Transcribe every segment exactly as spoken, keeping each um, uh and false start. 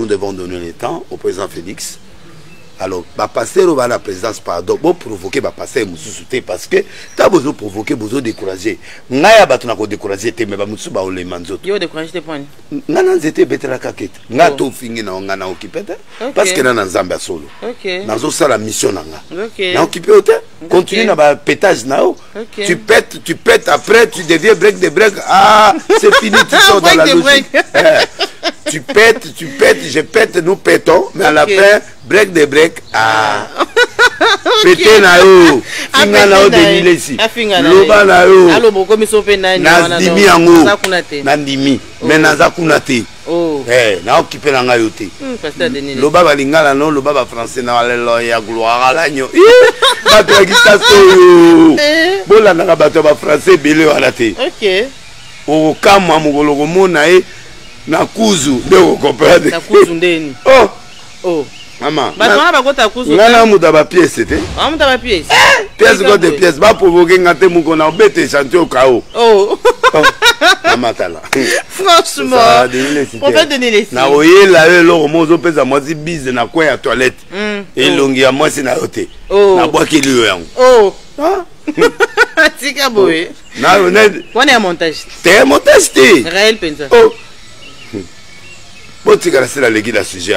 devons donner le temps au président Félix. Alors, bah, passer au la présidence, pardon, pour provoquer, bah, passer, moussouté, parce que, t'as besoin de provoquer, besoin de décourager. N'a pas besoin de décourager, mais bah, moussou, bah, les manzots. Yo, décourager tes points. N'a pas été bête la caquette. N'a tout fini, n'a pas occupé, parce que n'a pas zamba solo. Ok. N'a pas ça la mission, n'a pas. Ok. N'a occupé, continue, n'a pas pétage, n'a pas. Tu pètes, tu pètes, après, tu deviens break de break. Ah, c'est fini, tu sors dans la logique. Tu pètes, tu pètes, je pète, nous pètons, mais à la fin, break de break. Ah, pété na yo, finga na yo dénilé ici. Loba na yo, nandimi yango, nandimi, mais naza kunate. Eh, na occupé na nga yo te. Loba ba lingala no, loba ba français na walelo ya gloire la nyo. Bato ya kisaso yo. Bola na bato ba français belé wala te. OK. O kama mugolo komona e na kuzu nde comprendre. Na kuzu ndeni. Oh. Oh. Maman. Ba tona ba kota kuzu. Ngana muta ba pièce te. Ah muta ba pièce. Pièce ko de pièce ba provoquer ngate muko na obete chantier au chaos. Oh. Maman tala. Franchement. On va donner les signes. Na oyela yo lo mozo pesa mwasi bise na kwa ya toilette. Et longi ya mwasi na yote. Na bois ki liyo yango. Oh. Ah. Tika boy. Na honnête. On est à montage. T'es montage te. Réel pensa. Oh. Bon, tu as la légui la sujet.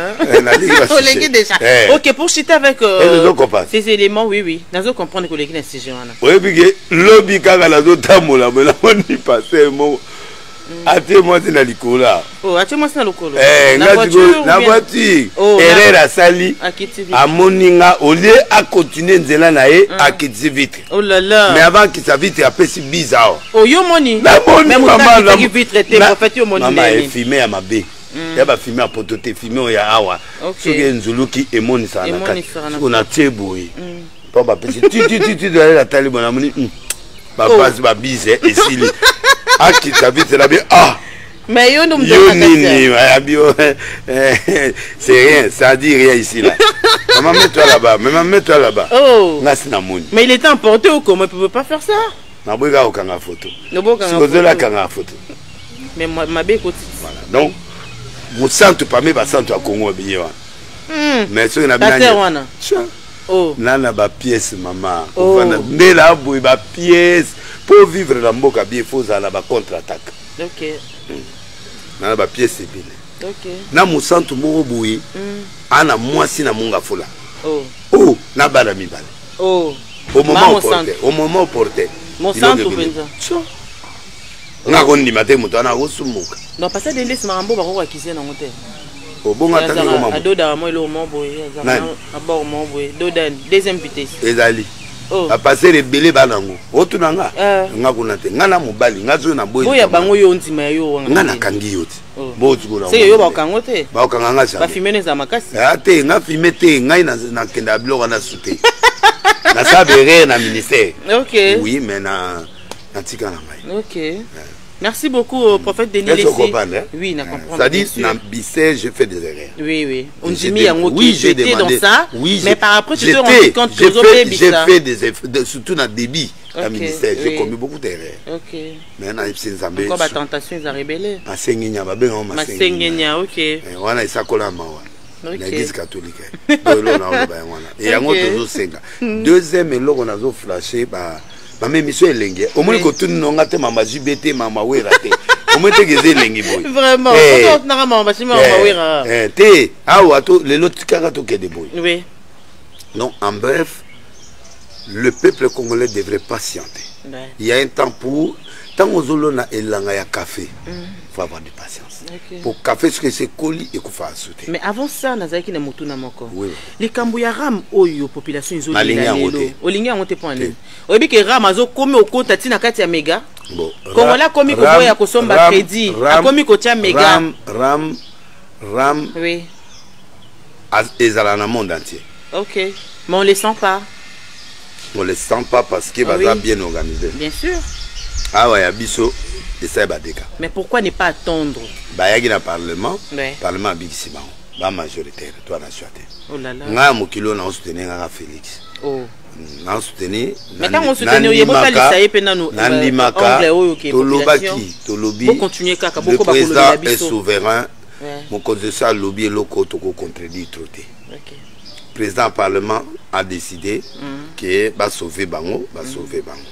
Ok, pour citer avec euh, ces éléments, oui, oui. Nous allons comprendre que légui la sujet. Oui, puis que l'objet quand la zota mola, mais la on y passait mon. Ate moi c'est na likola. Oh, ate moi c'est na likola. Eh, na voiture, na voiture. Erreur à sali. A moninga au lieu à continuer nzela na e à quitter vite. Oh là là. Mais avant qu'il ça vite après c'est bizarre. Oh yo moni. La moni maman la vite traité en fait yo moni. Maman est filmé à ma bé. Ya ba filmé à pototé filmé ya awa. Soki nzulu ki emoni ça na kati. On a teboui. Pas ba petit tu tu tu tu de la tali bona moni. Ba passe ba bise et sili. Ah, qui t'a vu, c'est la bien. Ah! Mais yo, nous me c'est rien, ça dit rien ici là. Maman, mets-toi là-bas, maman, mets-toi là-bas. Oh! Mais il était emporté ou comment? Il ne peut pas faire ça? Je ne peux pas faire photo. Je ne peux pas faire photo. Mais ma bé côté. Voilà, donc, vous sentez pas, mais vous sentez à Congo. Mais ce que vous avez oh! Nana ba pièce maman. Oh! Mais là, vous ba pièce. Pour vivre dans Mboka bien, il faut aller à contre-attaque. Ok. Nana ba pièce c'est bien. Ok. Na musantu moko boui. Ana mwasi na munga fola. Oh. Oh, na bala mi bala. Oh. Au moment opportun. Au moment opportun. Monsanto penza. So. Nga kondi mate muto ana osumuka. Non pas ça délai c'est marambo ba ko akizia na ngote. Oh bonga tanga ko maman. Adoda mo lo mo boy. Abord mo boy. Doda deuxième vitesse. Ezali. Oh. A passer les belés banango. Otu nanga. Nga kunate. Nga na mobali. Nga zo na boy. Boya bango yo ntima yo wanga. Nga na kangi yoti. Bo tu kuna. C'est yo ba kangote. Ba kanganga sa. Ba filmer za makasi. Ah te nga filmer te nga na na kenda blog na souté. Na sabere na ministère. OK. Oui, mais na na tika na mai. OK. Merci beaucoup, prophète Denis Lessi. Oui, n'a comprendre. Ça dit, dans Bissé, j'ai fait des erreurs. Oui, oui. On dit mis un mot qui j'étais dans ça. Oui, mais par après, tu te rends compte que j'ai fait des efforts, surtout dans le débit, dans le ministère. J'ai commis beaucoup d'erreurs. Ok. Mais dans les Zambé. Pourquoi la tentation, ils ont rébellé? Ma sengenya, ma ben, ma sengenya, ok. On a ça colla mawa. L'église catholique. Et il y a un autre senga. Deuxième, et là, on a flashé, bah. Ma mission est lingue. Au moins, quand tu n'as pas ma J B T, ma maoué raté. Au moins, tu es lingue boy. Vraiment. Tu n'as pas ma maoué raté. Té. Ah, ou attends, les autres caratos qui est des boy. Oui. Non, en bref, le peuple congolais devrait patienter. Il y a un temps pour. Tant que vous avez un café, il faut avoir de patience. Okay. Pour café, ce que c'est colis et qu'on fasse sauter. Mais avant ça, nous avons dit que les Kambouyaram, la population, ils ont dit que les gens ont été points. Vous savez que Ram a commis au compte de Katia Mega. Comme là, comme il y a un crédit, comme il y a un méga. Ram, Ram, oui. Ils sont dans le monde entier. Ok. Mais on ne les sent pas. On ne les sent pas parce qu'ils sont oui. bien organisés. Bien sûr. Ah ouais, Abisso, et ça va déca. Mais pourquoi ne pas attendre? Bah, il y a un parlement. Ouais. Parlement à Big Simon. Bah, majoritaire, toi, la choité. Oh là là. Nga mokilo na soutenir nga Félix. Oh. Na soutenir. Mais quand on soutenir, il y a pas les saïe pena nous. Nandi Maka. Tolobaki, Tolobi. Pour continuer kaka beaucoup ba kolobi. Le président est souverain. mon cause de ça lobby locaux to contredire troté. Président du Parlement a décidé mm. que va sauver Bango, va mm. sauver Bango.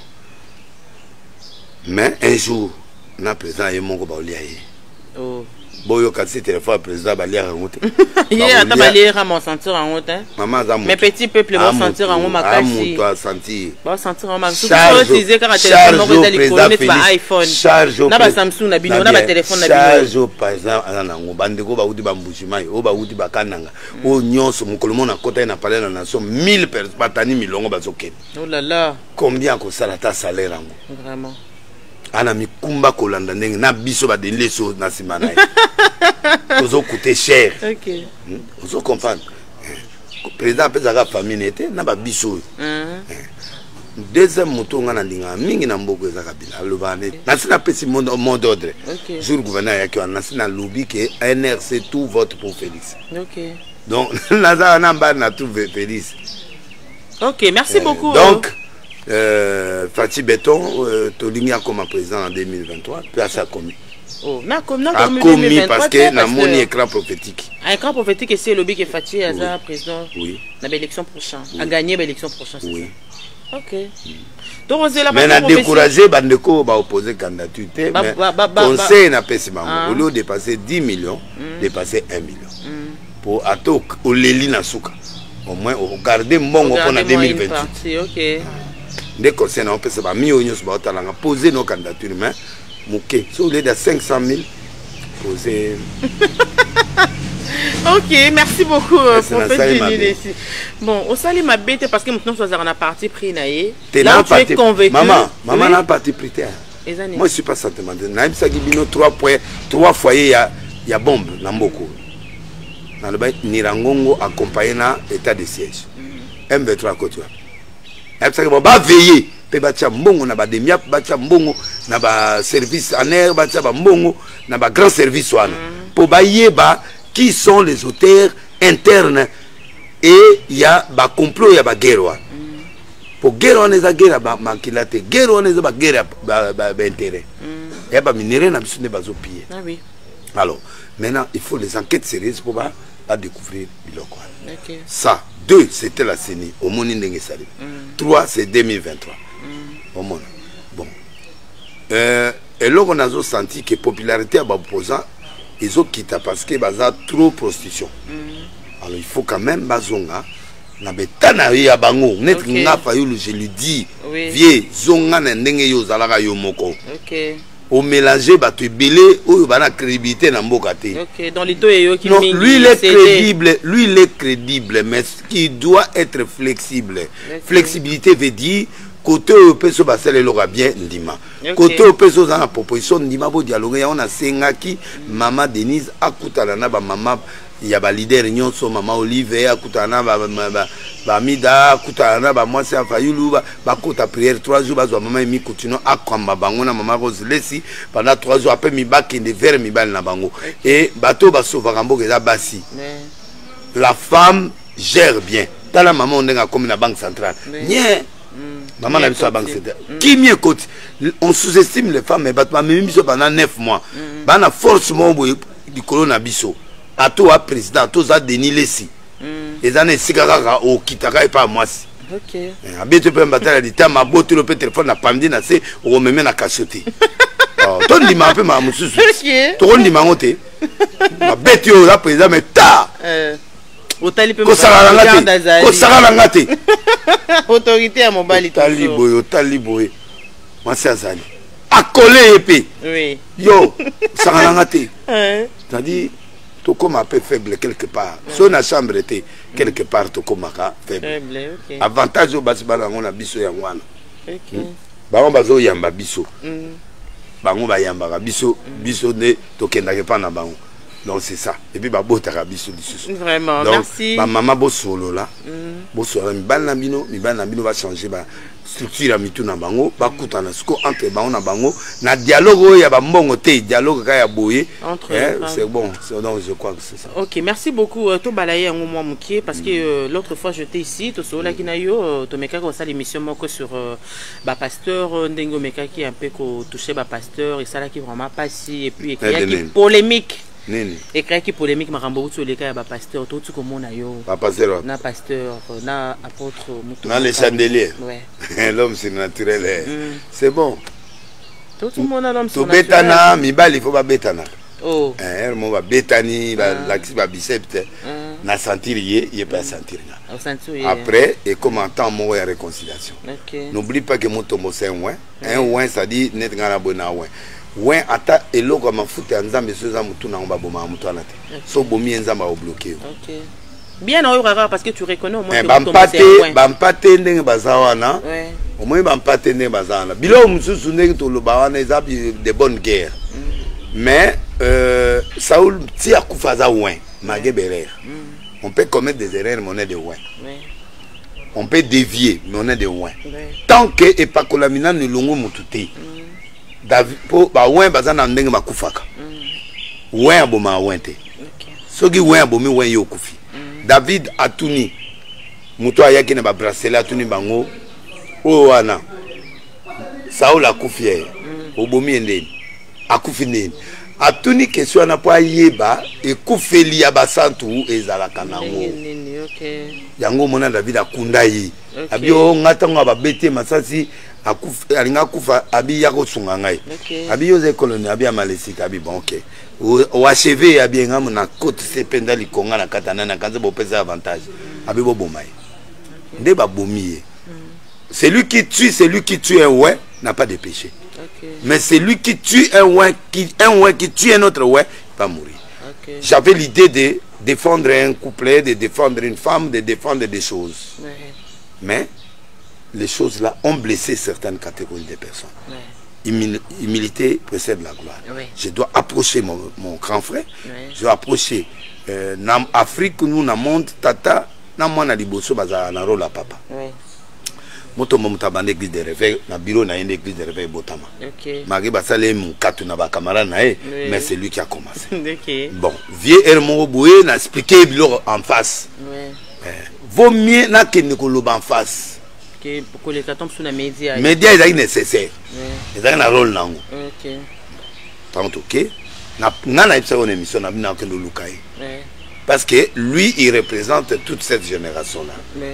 Mais un jour, le président est mon gobalier. Oh. Boyo kasi téléphone président balia rangote. Hier ata balia ra mon sentir en route hein. Maman za mes petits peuples vont sentir en makasi. Toi sentir. Ba sentir en makasi. Tout ça utiliser car téléphone mo ezali connecté ba iPhone. Charge na ba Samsung na bino na ba téléphone na bino. Charge par exemple ana ngo bandeko ba uti ba mbushimai o ba uti ba kananga. O nyonso mukolo mona kota na parler na nation mille personnes batani milongo bazokene. Oh là là. Combien ko salata salaire ngo. Vraiment. Ana mikumba kolanda ndenge na biso ba denle so na simana. Ozo coûter cher. OK. Ozo comprendre. Président pezaka famille n'était na ba biso. Deuxième moto ngana ndinga mingi na mboko ezaka bila lobane. Na sina pesi monde monde ordre. Jour gouverneur yaki na sina lobby que N R C tout vote pour Félix. OK. Donc là na ba na tout Félix. OK, merci beaucoup. Donc Euh, Fatih Béton, euh, Toligna comme président en deux mille vingt-trois, puis à ça commis. Oh, na comme na comme commis parce que na mon écran prophétique. Un écran prophétique c'est le lobby qui est Fatih à ça président. Oui. Na l'élection prochaine, a gagné l'élection prochaine. Oui. OK. Donc on est là. Mais na découragé bandeko ba opposer candidature. Mais conseil na pesima. Au lieu de dépasser dix millions, dépasser un million. Pour atok au leli na souka. Au moins on garder mbongo pour na deux mille vingt-huit. OK. Des conseils on peut se ba mi onyo ba talanga poser nos candidatures mais mouké sur les de cinq cent mille poser. OK, merci beaucoup prophète. Bon, au sali ma bête parce que maintenant ça on a parti pris naé. Là tu es convaincu. Maman, maman n'a parti pris terre. Moi je suis pas sentimental. Naïm Sagibino trois points, trois foyers il y a il y a bombe na mboko. Dans le bain Nirangongo accompagné na état de siège. M vingt-trois côté. Va veiller pe batia mbongo na ba demia batia mbongo na ba service en air batia ba mbongo na ba grand service wana pour ba yeba qui sont les auteurs internes et il y a ba complot ya ba guerre wana pour guerre wana za guerre ba makilate guerre wana za ba guerre ba ba intérêt ya ba minéraux na biso ne bazo piller. Ah oui. Alors maintenant il faut les enquêtes sérieuses pour ba à découvrir biloko. OK. Ça deux, c'était la C E N I, au Moni Ndengesali. Trois, c'est deux mille vingt-trois. Mm. Au Moni. Bon. Euh, et là, on a senti que la popularité à l'opposant, ils ont quitté parce qu'il y a trop de prostitution. Mm. Alors, il faut quand même, Bazonga, na betana ya bango, net nga fayulu, je lui dis, vieux, zonga na ndenge yo zalaka yo moko. OK. Au mélanger bato belé ou bana crédibilité na mboka te. OK, dans les deux yo qui non, lui il est crédible, lui il est crédible mais ce qui doit être flexible. Okay. Flexibilité veut dire côté au peso basel elora bien ndima. Okay. Côté au peso za na proposition ndima bo dialogue ya on a sengaki maman Denise akutana na ba maman ya ba leader nyonso maman Olive akutana ba ba ba mida akutana ba moi c'est afayulu ba ba kota prière trois jours bazwa maman mi continue akwamba bango na maman Rose Lesi pendant trois jours après mi ba kende vers mi bal na bango et bato ba sauva kambo eza basi. La femme gère bien. Dans la maman on est comme la banque centrale. Bien. Maman la biso banque centrale. Qui mieux côté on sous-estime les femmes mais bato même biso pendant neuf mois. Ba na forcément du colon biso. À toi président to za Denis Lesi. Et ça n'est pas au kitaka et pas moi. OK. Abete pe mbata di tama boto le téléphone na pamdi na se o meme na kasote. Oh, ton di ma pe ma mususu. Ton di ma ngote. Ma bete yo la président mais ta. Euh otali pe ko sala ngate. Ko sala ngate. Autorité à mobali to. Otali boy, otali boy. Moi c'est azali. Accolé épée. Oui. Yo, sala ngate. Hein. C'est-à-dire tout comme un peu faible quelque part. Si on a chambre était quelque part tout comme un faible. Okay. Avantage au basibala on a biso yangwana. OK. Ba on bazo yamba biso. Bango ba yamba biso biso ne tokenda ke pa na bango. Donc c'est ça. Et puis ba botaka biso biso. Vraiment. Donc, merci. Ba maman bo solo là. Bo solo mi bana bino, mi bana bino va changer ba structure mitu na bango, ba kutana siko entre bango na bango, na dialogue ya ba mbongo te, dialogue ka ya boye. Entre eh, c'est bon, c'est donc je crois que c'est ça. OK, merci beaucoup to balaye un moment mukie parce que euh, l'autre fois j'étais ici, to so la kinayo, to meka ko sa l'émission moko sur euh, ba pasteur ndengo meka qui un peu ko toucher ba pasteur et ça là qui vraiment pas si et puis il y a qui polémique. nini écrit qui polémique makambo sur les cas ba pasteur tout ce comme on a yo ba pasteur na pasteur na apôtre mutu na les chandeliers ouais l'homme c'est naturel mm. c'est bon tout le monde a l'homme c'est naturel to betana mibali faut ba betana oh eh mo ba betani ba laxi ba biceps na sentir yé il pas sentir après et commentant mon réconciliation n'oublie pas que mon tombeau c'est un ouin un ouin ça dit net ngana bona ouin ouin ata eloko mafuta ya nzambe soza mutu na ngba boma mutu ana te so bomi nzamba o bloquer OK bien on rara parce que tu reconnais au moins que mon tombeau c'est un ouin bampate ndenge bazawana au moins bampate ndenge bazawana bilo mususu ndenge to loba wana ezabi de bonne guerre mais euh Saoul ti akufaza ouin mageberer on peut commettre des erreurs mais on est de ouin on peut dévier mais on est de ouin tant que epakolamina ne longo mututé David po ba ouin bazana ndenge makufaka ouin aboma ouin te soki ouin abomi ouin yo kufi David atuni muto ayaki na ba bracelet atuni bango o wana Saul akufi ye obomi ndeni akufi ndeni atuni question na po yeba ekufeli ya basantu ezalaka nango yango mona David akunda yi abio ngatango babete masasi akufa alinga kufa abi ya kosunga ngai abi yoze koloni abi amalesika abi bon OK o achevé abi ngam na côte sependa likonga na katana na kanza bo pesa avantage abi bo bomai nde ba bomiye celui qui tue celui qui tue un ouais n'a pas de péché. Okay. Mais c'est lui qui tue un ouin qui un ouin qui tue un autre ouin va mourir. Okay. J'avais l'idée de défendre un couplet, de défendre une femme, de défendre des choses. Ouais. Mais les choses là ont blessé certaines catégories de personnes. Ouais. Humil humilité précède la gloire. Ouais. Je dois approcher mon, mon grand frère. Ouais. Je dois approcher euh, nam Afrique nous na monde tata na mwana liboso baza na rôle à papa. Ouais. Moto momuta bande église de réveil na bureau na une église de réveil botama. OK. Magi basale mu katu na ba camarade na e mais c'est lui qui a commencé. OK. Bon, vieux Hermo Boué n'a expliqué bilo en face. Ouais. Eh, vaut mieux na kende ko loba en face. Que pour que les tombe sur les médias. Médias ils sont nécessaires. Ouais. Ils ont un rôle nango. OK. Tant OK. Na na na ipsa on émission na bina kendo lukai. Ouais. Parce que lui il représente toute cette génération là. Ouais.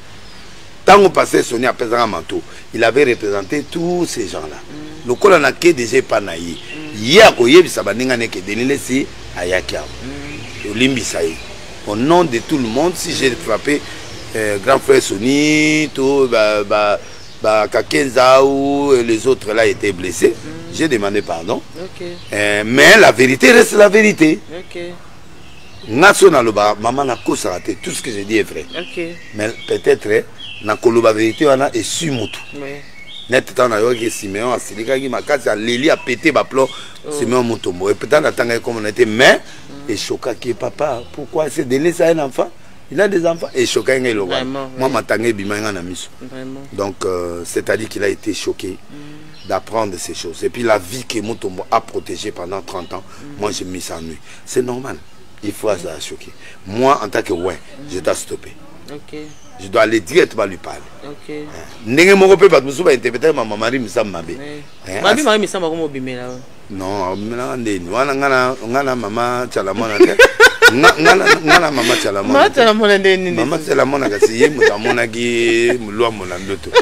Tant qu'on passait Sony à Pesara Manto, il avait représenté tous ces gens-là. Mm. Le col en a que déjà pas naïe. Hier, au Yébi Sabaninga n'est que Denilesi à Yakia. Au Limbisaï. Au nom de tout le monde, si j'ai frappé euh, grand frère Sony, tout, bah, bah, bah, Kakenza ou les autres là étaient blessés, mm. j'ai demandé pardon. Okay. Euh, mais la vérité reste la vérité. Okay. National, maman n'a qu'à s'arrêter. Tout ce que j'ai dit est vrai. Okay. Mais peut-être. Na koloba vérité wana et su mutu. Ouais. Net tant na yo que Simeon asilika ki makasi a leli a pété ba plan Simeon Mutombo. Et peut-être attendre comme on était mais et choqué que papa pourquoi c'est donné ça à un enfant? Il a des enfants et choqué ngai lo. Moi matangé bimanga na miso. Vraiment. Donc euh, c'est-à-dire qu'il a été choqué mm. d'apprendre ces choses et puis la vie que Mutombo a protégée pendant trente ans, mm. moi j'ai mis ça en nuit. C'est normal. Il faut ça choquer. Moi en tant que ouais, mm. je dois stopper. OK. Je dois aller directement lui parler. Ok. N'est-ce pas que je peux interpréter ma maman Missa Mabé. Ma maman Missa Mabé bimela. Non, bimela ndé. Wana ngana ngana maman Chalamona. Ngana ngana maman Chalamona. Maman Chalamona ndé ni. Maman Chalamona kasi ye mutamona ki mulwa molandoto.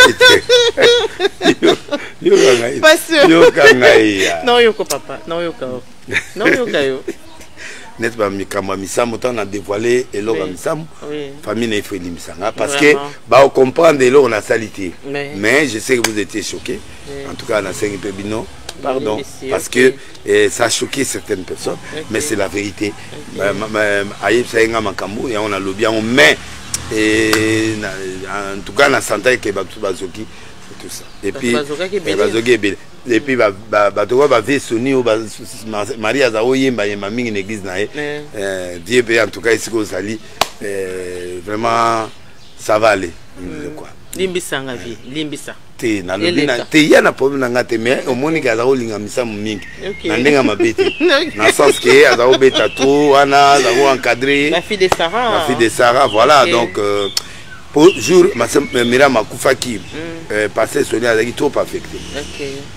Yo yo kangai. Yo kangai. Non yo ko papa. Non yo ka. Non yo ka yo. N'est pas Mikama Missam, autant on a dévoilé et l'on a Missam, famille n'est pas Missanga, parce que bah on comprend de l'eau on a salité. Mais, mais je sais que vous étiez choqués. En tout cas, on a cinq Pébino, pardon, parce que eh, ça a choqué certaines personnes, okay. Mais c'est la vérité. Aïe, ça y est, Makambo, et on a le bien, on met, et en tout cas, on a senti que Babtou Bazoki. Tout ça. Et puis, et puis, bah, bah, bah, tu vois, bah, vie Sony ou bah, Marie Azao yemba yemba mingi l'église nae. Dieu peut en tout cas ici qu'on s'allie. Vraiment, ça va aller. Quoi. Limbisa nga vie, limbisa. Te na lobina te ya na problème na ngate mais au moni ka Azao linga misa mingi. Na ndenga mabete. Na sens que Azao beta tout, ana Azao encadré. La fille de Sarah. La fille de Sarah, voilà donc. Pour jour, ma Mira Makoufaki, passé Sonia a trop affecté.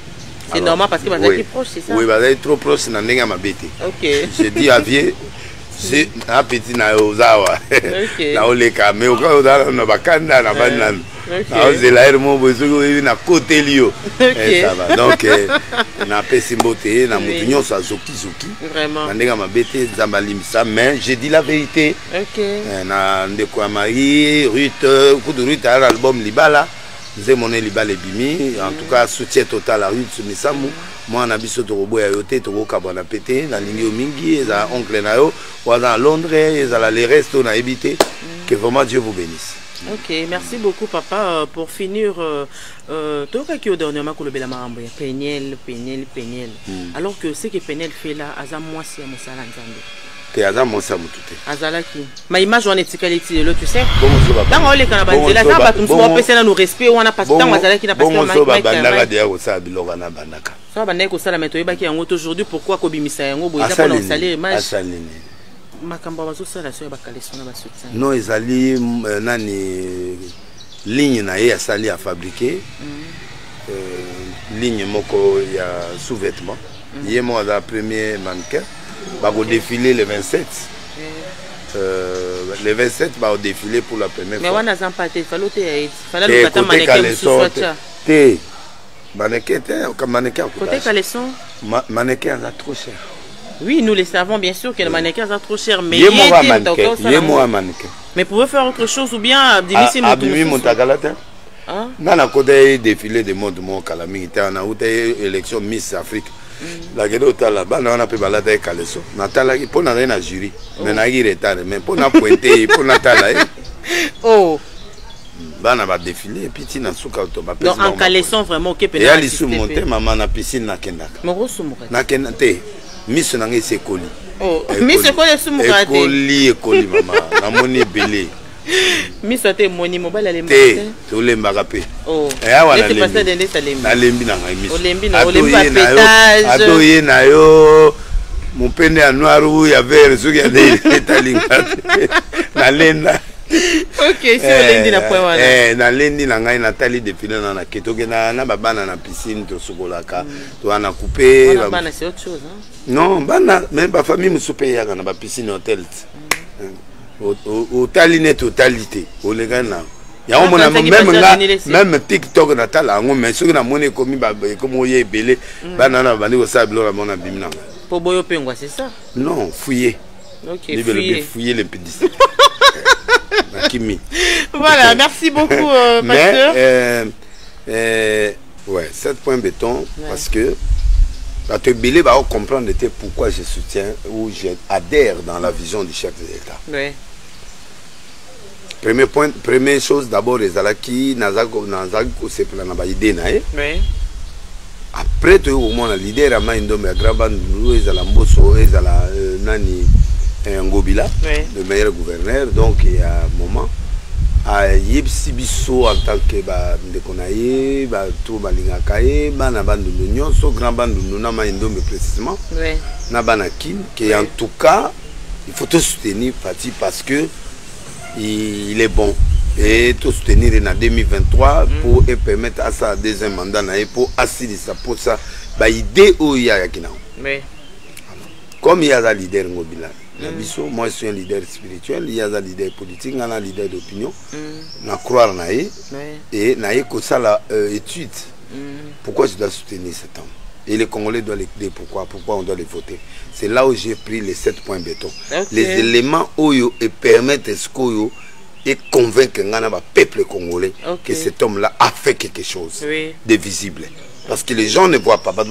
C'est normal parce que Bazaki proche, c'est ça? Oui, Bazaki trop proche, c'est Nandenga Mabete. Ok. J'ai dit Avier, c'est un petit Naozawa. Ok. Naoleka, mais au cas où on a Bakanda, na Banan. Ok. C'est l'air mon besoin, na côté Lio. Ok. Ça va. Donc, on a fait Simboté, na Moutignon, ça Zoki Zoki. Vraiment. Nandenga Mabete, Zambalimsa, mais j'ai dit la vérité. Ok. Na Ndeko Marie, Ruth, coup de Ruth, à l'album Libala. J'ai mon Libala Bimi. En tout cas, soutien total à Ruth Sumisamu. Moi, on a biso to robo ya yote to roka bona pété na lingi o mingi eza oncle na yo ou à Londres eza les restes on a évité que vraiment Dieu vous bénisse. Ok, merci beaucoup papa. Pour finir euh to ka ki o dernièrement ko le bela marambo ya Peniel Peniel Peniel alors que ce que Peniel fait là aza mwasi ya mosala nzambe te aza mwasi ya mutute azalaki ma image on etikaliti le tu sais dans on le kana banzela za ba tumso ba pesa na no respect wana parce que tant azalaki na parce que ma ba bandaka dia ko sa biloko na bandaka ça va ndeko sala meto yebaki yango aujourd'hui pourquoi ko bimisa yango boza pour na saler image makambo bazo sala so ya bakaleso na ba soutien non ezali nani ligne na ye asali a fabriquer ligne moko ya sous-vêtements yé mo la premier mannequin va au défilé le vingt-sept. Euh, le vingt-sept va au défilé pour la première mais fois. Mais on a pas été, fallait te, fallait le mannequin sous Te mannequin, te mannequin. Côté caleçon. Mannequin ça trop cher. Oui, nous le savons bien sûr que le mannequin ça trop cher, mais il est moi mannequin. Il est moi mannequin. Mais pouvez faire autre chose ou bien diminuer mon. Abimi Montagalata. Dans la côté défilé de mode mon calamité, on a eu élection Miss Afrique. La gueule là-bas, on a pu balader caleçon. Natala, pour n'a rien à jury, mais n'a rien retard, mais pour n'a pointé, pour Natala. Oh. Bah n'a pas défilé, et puis tu n'as souka automatique. Donc en caleçon vraiment, ok. Et elle est sous monté, maman na piscine na kendak. Mais où sous monté? Na kenate, Miss n'a rien c'est colis. Oh. Miss c'est quoi les sous monté? Colis, colis maman, na moni belé. Miss a été moni mobile à l'emballage. Tu l'aimes bagapé. Oh. Et à voilà. Tu passes de l'endé à l'embi. À l'embi na Miss. Au l'embi na, au l'embi à pétage. Atoye na yo. Mon pene à noir ou il y avait ceux qui avaient des talings. Na lenda. Ok, c'est au l'embi na point voilà. Eh, na l'embi na ngai na tali défilé na na keto ke na na babana na piscine to sokolaka. To ana coupé. Babana c'est autre chose hein. Non, bana même ba famille musupe ya na ba piscine hôtel. Au taliné totalité au légal là il y a un même là même TikTok natal en mais ceux qui n'a monnaie comme comme oye belé banana bandi au sable là mon abimna pour boyo pengwa c'est ça non fouiller ok fouiller fouiller les pédistes Kimi voilà merci beaucoup euh, pasteur euh, euh, ouais sept points béton parce que te belé va comprendre pourquoi je soutiens ou j'adhère dans la vision du chef de l'État. Oui. Premier point, première chose d'abord les alaki nazako nazako c'est pour la idée nae. Oui. Après tu au moins la leader à maindo mais graba nous les alamboso les ala nani ngobila le meilleur gouverneur donc il y a un moment à yepsi biso en tant que ba ndekonaye ba tout balingakaye bana bandu nyonso grand bandu na maindo mais précisément. Oui. Na banakin que en tout cas il faut te soutenir Fati parce que il est bon et tout soutenir en deux mille vingt-trois mm. pour et permettre à sa deuxième mandat pour assurer ça pour ça bah idée où il y a qui oui. Comme il y a un leader ngobila mm. moi je suis un leader spirituel il y a un leader politique il y a un leader d'opinion mm. na croire naïe oui. Et naïe que ça la euh, étude mm. pourquoi je dois soutenir cet homme et les Congolais doivent l'écouter pourquoi pourquoi on doit les voter. C'est là où j'ai pris les sept points béton. Okay. Les éléments oyo et permettent escoyo et convaincre le peuple congolais okay. Que cet homme-là a fait quelque chose oui. De visible. Parce que les gens ne voient pas.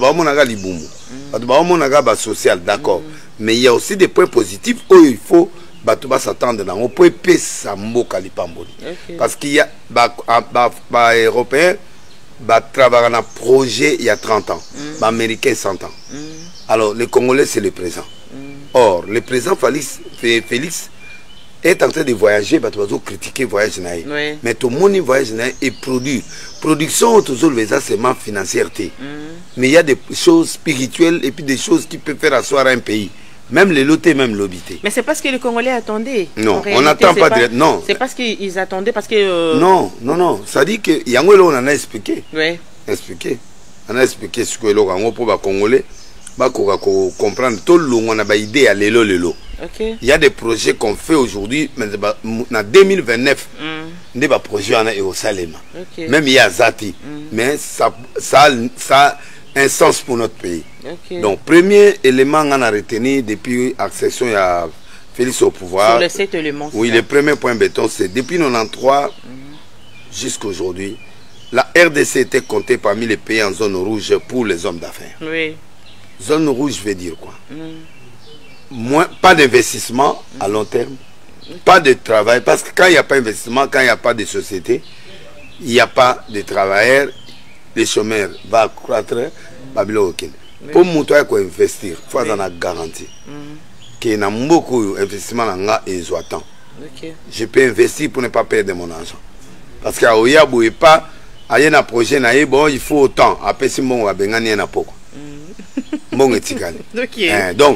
Mm. Social, d'accord. Mm. Mais il y a aussi des points positifs où il faut s'attendre. On peut payer sa mboka lipamboli. Parce qu'il y a des Européens qui travaillent dans un projet il y a trente ans. Mm. Américains cent ans. Mm. Alors, les Congolais, c'est le présent. Mm. Or, le président Félix, Félix est en train de voyager, bah, tu vas critiquer le voyage. Oui. Mais tout le monde voyage et produit. Production, toujours les assemblées financières. Mm. Mais il y a des choses spirituelles et puis des choses qui peuvent faire asseoir un pays. Même les lotés, même l'obité. Mais c'est parce que les Congolais attendaient. Non, on n'attend pas, pas de... Non. C'est parce qu'ils attendaient, parce que... Euh... Non, non, non. Ça dit que Yangoelo, on en a expliqué. Oui. Expliqué. on a expliqué ce que le Congo pour les Congolais, pour comprendre tout le monde a une idée à l'élo l'élo. Il y a des projets qu'on fait aujourd'hui, mais en deux mille vingt-neuf, il y a des projets en Jérusalem. Même il y a Zati, mais ça, ça, ça a un sens pour notre pays. Donc, premier élément qu'on a retenu depuis l'accession à Félix au pouvoir. Sur les sept éléments. Oui, le premier point béton, c'est depuis mille neuf cent quatre-vingt-treize jusqu'à aujourd'hui, la R D C était comptée parmi les pays en zone rouge pour les hommes d'affaires. Oui. Zone rouge veut dire quoi? Mm. Moins, pas d'investissement mm. à long terme, mm. pas de travail, parce que quand il n'y a pas d'investissement, quand il n'y a pas de société, il n'y a pas de travailleurs, les chômeurs vont accroître, Babylone. Oui. Pour moi, il faut investir, il faut avoir la garantie. Qu'il y a beaucoup d'investissement et okay. Je peux investir pour ne pas perdre mon argent. Parce qu'il n'y a pas, il y a un projet, bon, il faut autant. Après, si on va gagner un peu. Bon, et donc,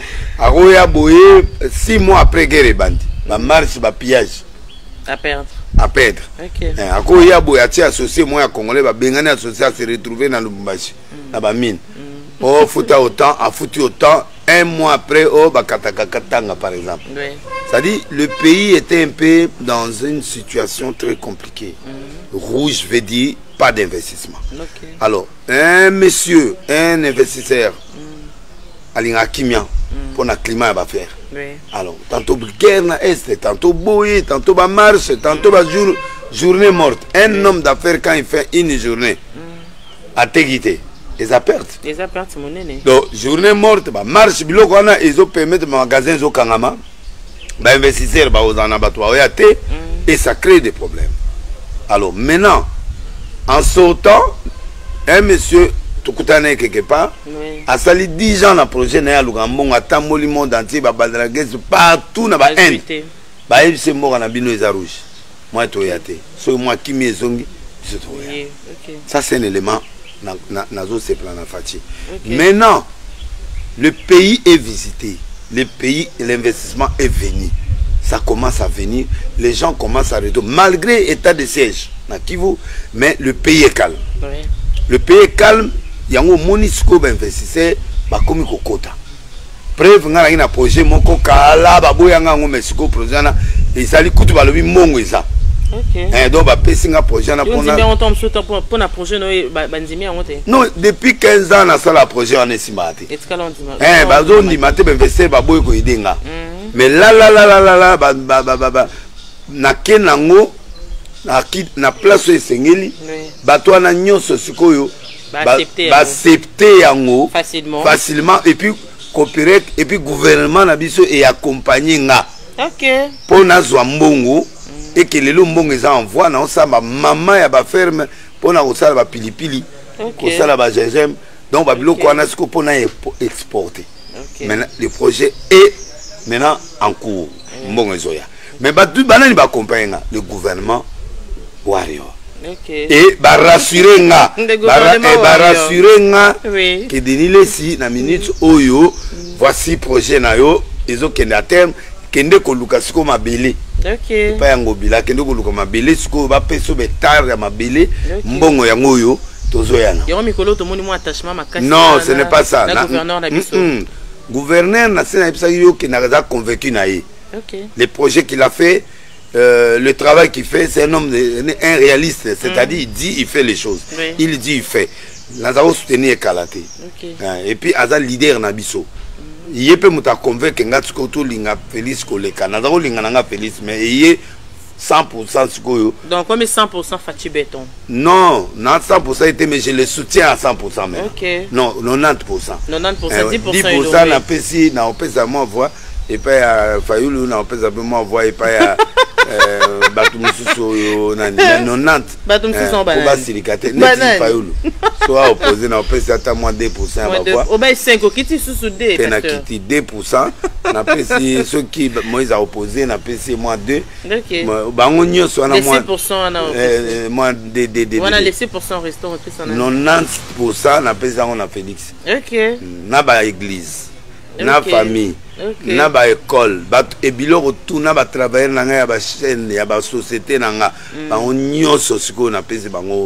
six mois après guerre, bandi, ma marche, ma pillage. À perdre. À perdre. Ok. Il y a beaucoup associés, moi, à Congolais, va gagner associé à se retrouver dans le Lubumbashi, dans la mine. Oh, foutu autant, a foutu autant. Un mois après, oh, Bakatakakatanga par exemple. Oui. C'est-à-dire, le pays était un peu dans une situation très compliquée. Mm. Rouge veut dire pas d'investissement. Okay. Alors, un monsieur, un investisseur, mm. Alinga Kimia, mm. pour le climat, il va faire. Oui. Alors, tantôt guerre na est, tantôt boye, tantôt ba marche, tantôt ba jour, journée morte. Un oui. homme d'affaires, quand il fait une journée, mm. à Téguité. Ils ont perdu. Ils ont perdu mon nez. Donc, journée morte, bah, marche, ils ont permis de magasin, ils ont kangama, bah, investisseurs, bah, aux abattoirs, et ça crée des problèmes. Alors, maintenant, en sortant, un monsieur, Tukutane quelque part, a sali dix ans dans le projet, il y a le monde entier, partout, dans la haine. Bah, il s'est mort en abino et rouge. Moi, je suis c'est moi qui m'ai zongi, je suis ça, c'est un élément. Okay. Maintenant, le pays est visité, le pays, l'investissement est venu. Ça commence à venir, les gens commencent à retourner, malgré l'état de siège, mais le pays est calme. Oui. Le pays est calme, il y a un monisco investisseur, comme Kokota. Preuve, il y a un projet, mon coca, il y a un Mexico, projet, et ça lui coûte le monde. Okay. Donc, il projet non, depuis quinze ans, on a fait projet en estimate. Mais là, là, là, là, là, là, na kenango, na place où il bateau na nyonso sikoyo, accepter yango facilement, et puis coopérer, et puis gouvernement na biso et accompagner nga. Ok. Pour na zwambongo. Et que les lombons les envoient dans ça maman ya ba ferme pour na osala ba pilipili ko sala ba gingembre donc ba biloko ana siko pour na exporter. Maintenant le projet est maintenant en cours mbongo zoya mais ba tout banani ba accompagner le gouvernement warrior. Okay. Et ba rassurer nga ba rassurer nga que denile si na minute oyo voici projet na yo ils ont qu'à terme kende ko lukasiko mabele. Ok. Pas yango bila kende ko luka mabele siko ba peso betar ya mabele mbongo yango yo tozoyana. Yo mikolo to moni mo attachement makasi. Non, ce n'est pas ça. Le gouverneur na biso. Gouverneur na sena bisa yo ki na za convaincu na ye. OK. Les projets qu'il a fait, euh, le travail qu'il fait, c'est un homme de, un réaliste, c'est-à-dire mm. il dit il fait les choses. Oui. Il dit il fait. Lazaro soutenir Kalaté. OK. Et puis aza leader na biso. Il peut me convaincre que ngati ko to linga Félix koleka na zako linga nga Félix mais il cent pour cent sikoyo. Donc comme cent pour cent Fati Béton. Non, non cent pour cent était mais je le soutiens à cent pour cent même. OK. Non, quatre-vingt-dix pour cent. quatre-vingt-dix pour cent, dix pour cent. dix pour cent na pesi na opesa moi voix et pas Fayulu na opesa moi voix et pas euh Batumususo yo nani quatre-vingt-dix. Batumususo banane. Ba silikate neti Fayulu. Soit opposé na opesa ata moins deux pour cent ba quoi. Oba cinq kiti susu deux. Tena kiti deux pour cent. Na pesi ceux qui Moïse a opposé na pesi moins deux. OK. Bango nyonso na moins six pour cent na moins de de de. Voilà les six pour cent restants en plus en quatre-vingt-dix pour cent na pesi on a Félix. OK. Na ba église. Na famille. Okay. Na ba école ba e biloko tout na ba travailler na nga ya ba chaîne ya ba société na nga ba nyonso siko na pesi bango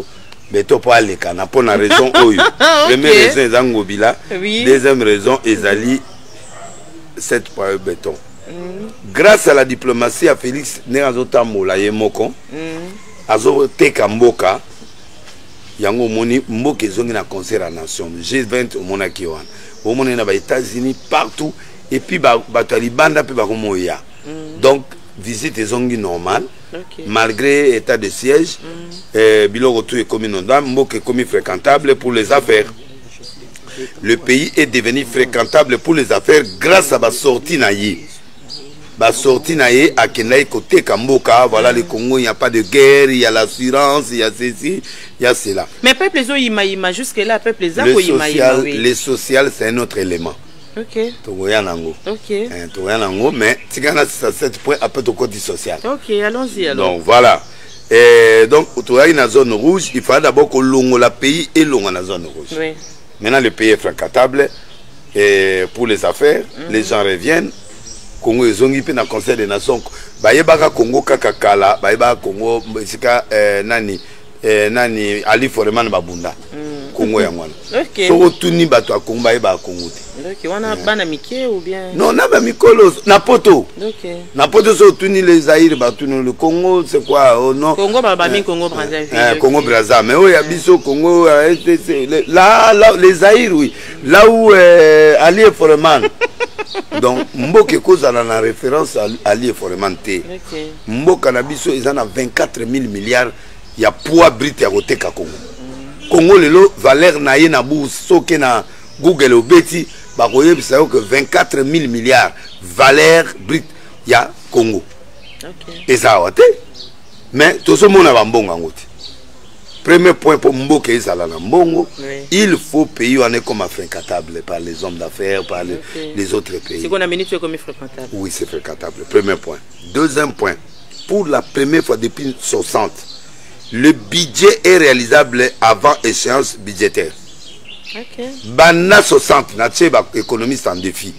béton pour aller kana pour la raison oyo. Première raison est Ngobila. Deuxième raison est Ali sept poids béton. Grâce à la diplomatie à Félix Néazotambola Yemoko, Azo Teka Mboka, Yango Moni Mboka zongi na concert à nation. G vingt au Monakiwan. Au monde na ba États-Unis partout et puis ba Talibanda puis ba Moya. Donc visite zongi normale. Okay. Malgré état de siège, mm. euh, Biloko tout est commis non Mboka est commis fréquentable pour les affaires. Le pays est devenu fréquentable pour les affaires grâce à ma sortie naïe. Ma sortie naïe à Kenai côté Kamboka, voilà mm. le Congo, il n'y a pas de guerre, il y a l'assurance, il y a ceci, il y a cela. Mais peuple les Ima jusque là, peuple les le social, oui. Les social c'est un autre élément. Ok. Ok. Mais tu gagnes à sept points après ton côté social. Ok, allons-y alors. Donc voilà. Et donc, tu as une zone rouge, il faut d'abord que le pays est long dans la zone rouge. Oui. Maintenant, le pays est fréquentable. Et pour les affaires, mm-hmm. les gens reviennent. Congo, ils ont eu un conseil des nations. Bayeba Congo, Kakakala, Bayeba Congo, Sika, Nani, Nani, Ali Foreman Babunda. Congo Yangwana. Ok. So, tout ni bato à Congo, Bayeba Congo. Ok, on a ban amitié ou bien? Non, on a ban Mikolo, Napoto. Ok. Napoto, so, tout ni les Zaïre, le Congo, c'est quoi? Oh non. Congo, Babami, Congo, Brazzaville. Congo, Brazzaville. Mais oui, Abisso, Congo, là, là, les Zaïre, oui. Là où Ali est Foreman. Donc, Mboka cause à la référence à Ali et Foreman T. Mboka Nabiso, ils en ont vingt-quatre mille milliards. Il y a poids brut à côté Congo. Congo, le valeur naïe na bou, soke na Google ou Betty, bah, vous voyez, que vingt-quatre mille milliards valeur brut, il y a Congo. Et ça a été. Mais tout ce monde a un bon angote. Premier point pour Mboka et Mbongo, oui. Il faut payer on est comme fréquentable par les hommes d'affaires, par les, okay. les autres pays. C'est qu'on a mené comme fréquentable. Oui, c'est fréquentable. Premier point. Deuxième point, pour la première fois depuis soixante, le budget est réalisable avant échéance budgétaire. Ok. Banda soixante, nature économiste en défi.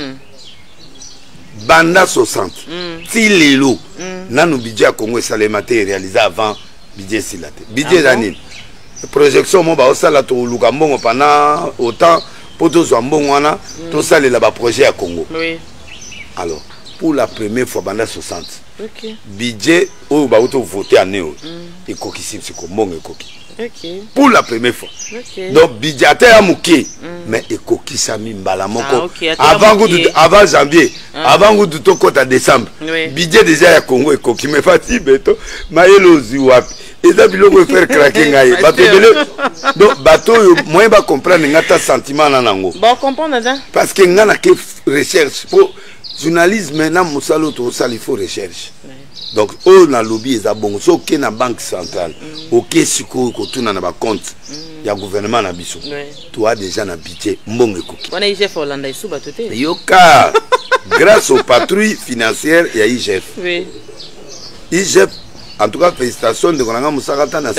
Mm. Banda soixante, mm. si les lots, mm. nan budget à Congo et Salématé est réalisé avant. Budget silaté. Budget d'année. Projection mon ba osala to luka mbongo pendant autant pour tous en bon wana tout ça les là-bas projet à Congo. Oui. Alors, pour la première fois pendant soixante. OK. Budget au ba auto voter année et coki sim c'est comme bon coki. OK. Pour la première fois. OK. Donc budgétaire à Mouké mais et coki sami mbala moko avant avant janvier, avant goût de to kota décembre. Budget déjà à Congo et coki mais fati beto maelo ziwapi. Et ça, il faut faire craquer. Donc, bateau, moi, je comprends que sentiment dans l'ango. Bon, comprendre ça. Parce que nous avons recherche. Pour journalisme, maintenant, il faut recherche. Donc, on a lobby, il y a bon, ok, na banque centrale, ok, si on a un compte, il y a un gouvernement à Bissou. Tu as déjà un budget, bon, écoute. On a I G F Hollande, sous bateau. Yoka, grâce aux patrouilles financières, il y a I G F. Oui. I G F. En tout cas, félicitations de Konanga Moussakata na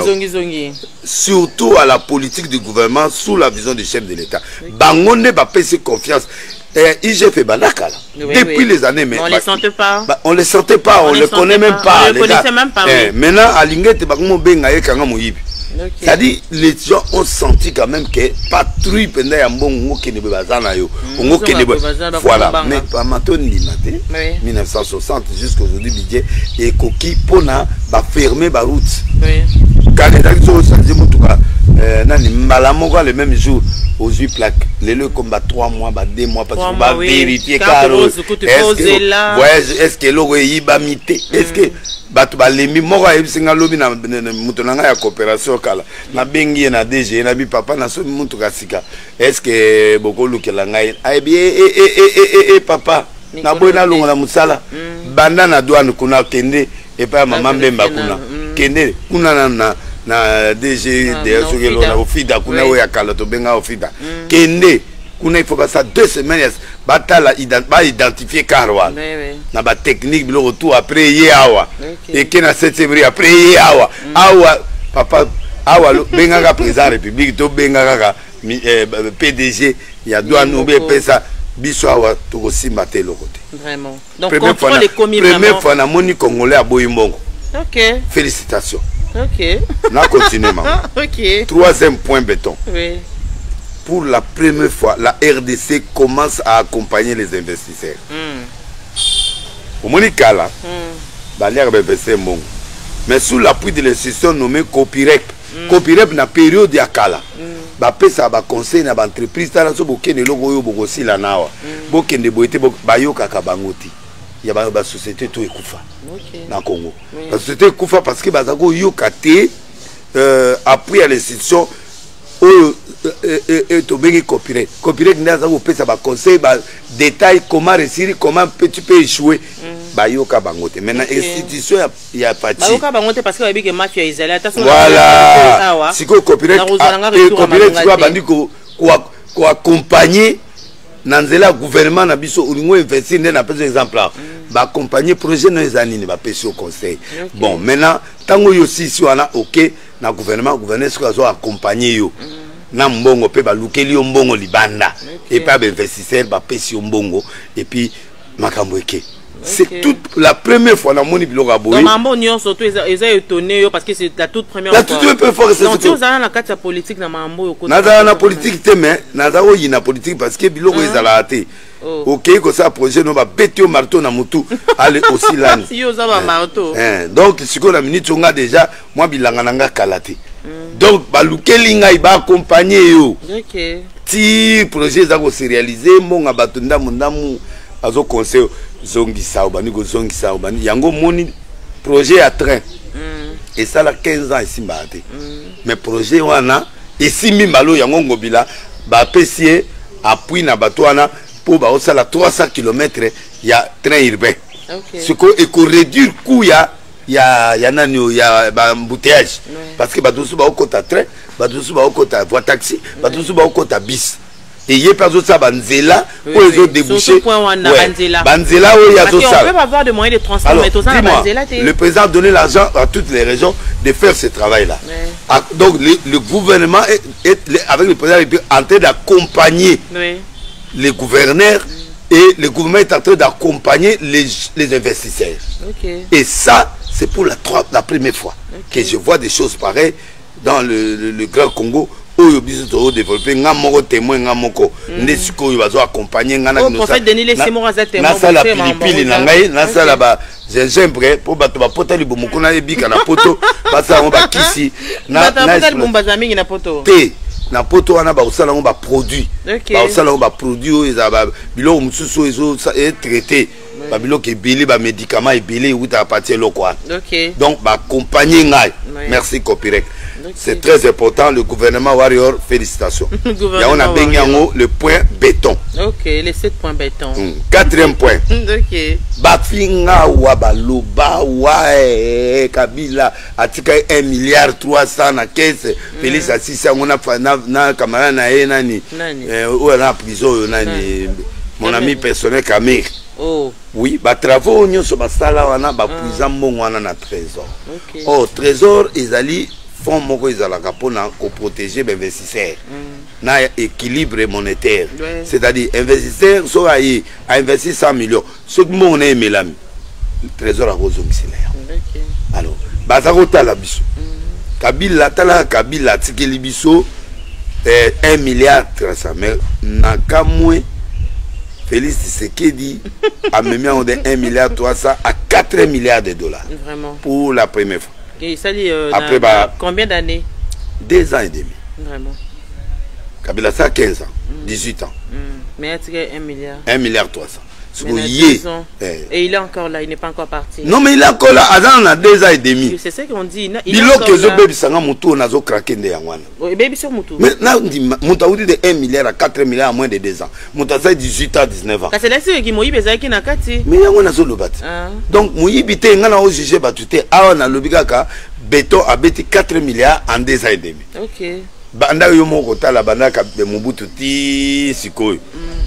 surtout à la politique du gouvernement sous la vision du chef de l'État. Bangonne va payer confiance. I G F Banakala. Depuis les années, mais on ne les sentait pas. On ne les sentait pas, on ne les connaît même pas. On ne les connaissait même pas. Maintenant, à Lingete, Bakumo Benga et Kanga Mouyibi. C'est-à-dire, les gens ont senti quand même que patrouille pendant un bon moment qui ne peut pas yo. Voilà. Mais pas maintenant, mille neuf cent soixante jusqu'à aujourd'hui, budget et coquille pour na ba fermer ba route. Quand les actions sont changées, en tout cas, nani malamonga le même jour aux huit plaques. Les le combat trois mois, ba deux mois parce qu'on va vérifier car est-ce que l'eau est ibamité, est-ce que batu balemi moko ayebisinga lobi na mutu na ngai ya coopération kala na bengi na D G na bi papa na so mutu kasika est-ce que boko lukela ngai ayebi e e e papa na boy na longa na musala banda na douane kuna kende e pa mama mbemba kuna kende kuna na na na D G de sokelo na ofida kuna we ya kala to benga ofida kende kuna il faut passer deux semaines batala ba identifier Karwa na ba technique bilo retour après yawa et que na septième après yawa awa papa awa benga ka président république to benga ka P D G ya douane obe pesa biso awa to ko simba te lokote vraiment donc contrôle les commis première fois na moni congolais a boyimbongo. OK, félicitations. Ok. On a continué, maman. Ok. Troisième point béton. Oui. Pour la première fois, la R D C commence à accompagner les investisseurs. Au Monica, là, Baliar va investir mon. Mais sous l'appui de l'institution nommée Copirep. Copirep na période ya kala. Ba pesa ba conseil na ba entreprise tala so bokene logo yo bokosi la nawa. Bokende boite ba yo kaka bangoti. Ya ba ba société to ekufa. Na Congo. La société ekufa parce que bazako yo kate euh appui à l'institution au et to bengi Copirep. Copirep ndaza ko pesa ba conseil ba détail comment réussir, comment tu peux échouer. Bayoka bangote maintenant institution il y a parti bayoka bangote parce que babi que mafia izali attention voilà siko copyright copyright soit bandi ko ko accompagner na nzela gouvernement na biso ulingo investir na par exemple ba accompagner projet na ezanini ba pesi au conseil bon maintenant tango yo si si wana OK na gouvernement gouverneur soit zo accompagner yo na mbongo pe ba lukeli yo mbongo libanda et pas ba investisseur ba pesi yo mbongo et puis makambo eke. C'est okay. Toute la première fois dans mon biloko à boy. Maman on surtout ils ont étonné parce que c'est la toute première la fois. La toute première fois c'est ça. Donc dans la carte politique na mambo ko. Na dans la politique te mais na za oyi na politique parce que biloko ezala até. OK que ça projet no ba beti au marteau na mutu aller aussi là. Si yo za ba marteau. Hein donc siko na minute on a déjà moi bilanga nanga kalate. Donc ba lukeli ngai ba accompagner yo. OK. Ti projet za ko se réaliser monga batunda mundamu azo conseil zongi saubani go zongi saubani yango moni projet à train et ça la quinze ans ici mbate mais projet wana ici mimbalo yango ngobila ba pesier appui na batwana pour ba osala trois cents kilomètres ya train urbain ce ko et ko réduire coût ya ya ya nani ya ba embouteillage parce que ba dosu ba okota train ba dosu ba okota voie taxi ba dosu ba okota bis. Et il y a pas de ça, banzela, pour les autres débouchés. Banzela, oui, il y a tout ça. On peut avoir de moyens de transport, mais tout ça, banzela. Le président a donné l'argent à toutes les régions de faire ce travail-là. Ouais. Donc, le, le gouvernement, est, est, avec le président, est en train d'accompagner ouais. les gouverneurs mmh. et le gouvernement est en train d'accompagner les, les investisseurs. Okay. Et ça, c'est pour la, la première fois okay. que je vois des choses pareilles dans le, le, le Grand Congo. Oyo biso développer nga moko témoin nga moko ndesiko yo bazo accompagner nga na no prophète Denis laissez-moi raza témoin na sala pilipili na ngai na sala ba gingembre pour bato ba potali bomoko na ebika na poto basa ngo ba kisi na na potali bombaza mingi na poto te na poto wana ba osala ngo ba produit ba osala ngo ba produit eza ba bilo mususu ezo traité ba bilo ke belé ba médicament et belé ou ta partir lo quoi. Donc ba accompagner ngai merci Copirec. Okay. C'est très important. Le gouvernement Warrior, félicitations. On a bien le point béton. Ok, les sept points béton. Mm. Quatrième point. Ok. Bafinga Wabaloba, Wae, Kabila, Atika un milliard trois cents na caisse. Félix Assisa, on a na camarade na nani. Où est la prison, nani. Mon ami personnel Kamir. Oh. Oui, bah travaux on sur basala wana ba prison mon wana na trésor. Okay. Oh, trésor ils allaient fonds moko ezalaka pona ko protéger l'investisseur mm. na équilibre monétaire ouais. C'est-à-dire investisseur so a a investi cent millions ce que mon est melami trésor a kozongisela OK alors bazako tala biso mm. Kabila tala Kabila tikeli biso eh, un milliard trois cents mais na kamwe Félix Tshisekedi a mis en un milliard trois cents à quatre milliards de dollars. Vraiment. Pour la première fois. Et ça dit euh, après bah, combien d'années? Deux ans et demi. Vraiment. Kabila ça quinze ans, mm. dix-huit ans. Mm. Mais il y a un milliard. un milliard trois cents. Eh. Et il est encore là, il n'est pas encore parti. Non mais il est encore là, Adam a deux ans et demi. C'est ça qu'on dit. Il est encore là. Baby sanga mutu on a zo craqué de yangwana. Oui, baby sur mutu. Mais là on dit mutu de un milliard à quatre milliards à moins de deux ans. Mutu ça dix-huit ans dix-neuf ans. C'est là c'est qui moyi bezaki ki na kati. Mais yangwana zo lobati. Donc moyi bité ngana o juger batute a on a lobika ka béton a bêti quatre milliards en deux ans et demi. OK. Banda yo moko tala banda ka Mobutu ti sikoyo.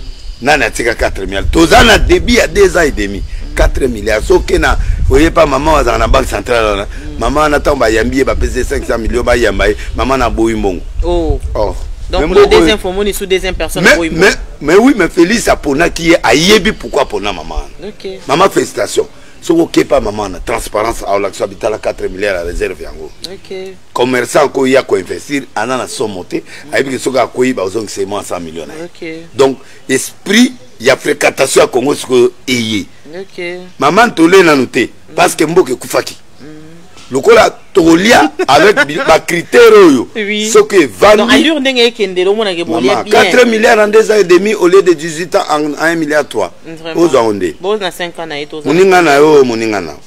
Nana tika quatre milliards. Tozana débit à deux ans et demi. quatre milliards. Sauf que na, vous voyez pas, maman dans la banque centrale. Maman n'a pas yambi, ba peser cinq cents millions, ba yambaye. Maman n'a beau mon. Oh. Oh. Donc pour le deuxième formule, sous deuxième personne. Mais, mais, mais oui, mais Félix Apona qui est à Yebi, pourquoi Pona maman? Ok. Maman, félicitations. Ce qui pas maman, transparence à l'action habitat la quatre milliards à réserve. Ok. Commerçant qui a investir, on a somme montée. Avec ce qui a quoi, c'est moins cent millions. Ok. Donc, esprit, il y a fréquentation à Congo ce que est. Ok. Maman, tu l'as noté parce que Mboke Koufaki. Le cola tolia avec ma critère oui. Ce qui va nous quatre milliards en deux ans et demi au lieu de dix-huit ans en un milliard trois. Aux ondés. Bon na cinq ans na eto. Moninga na yo moninga na.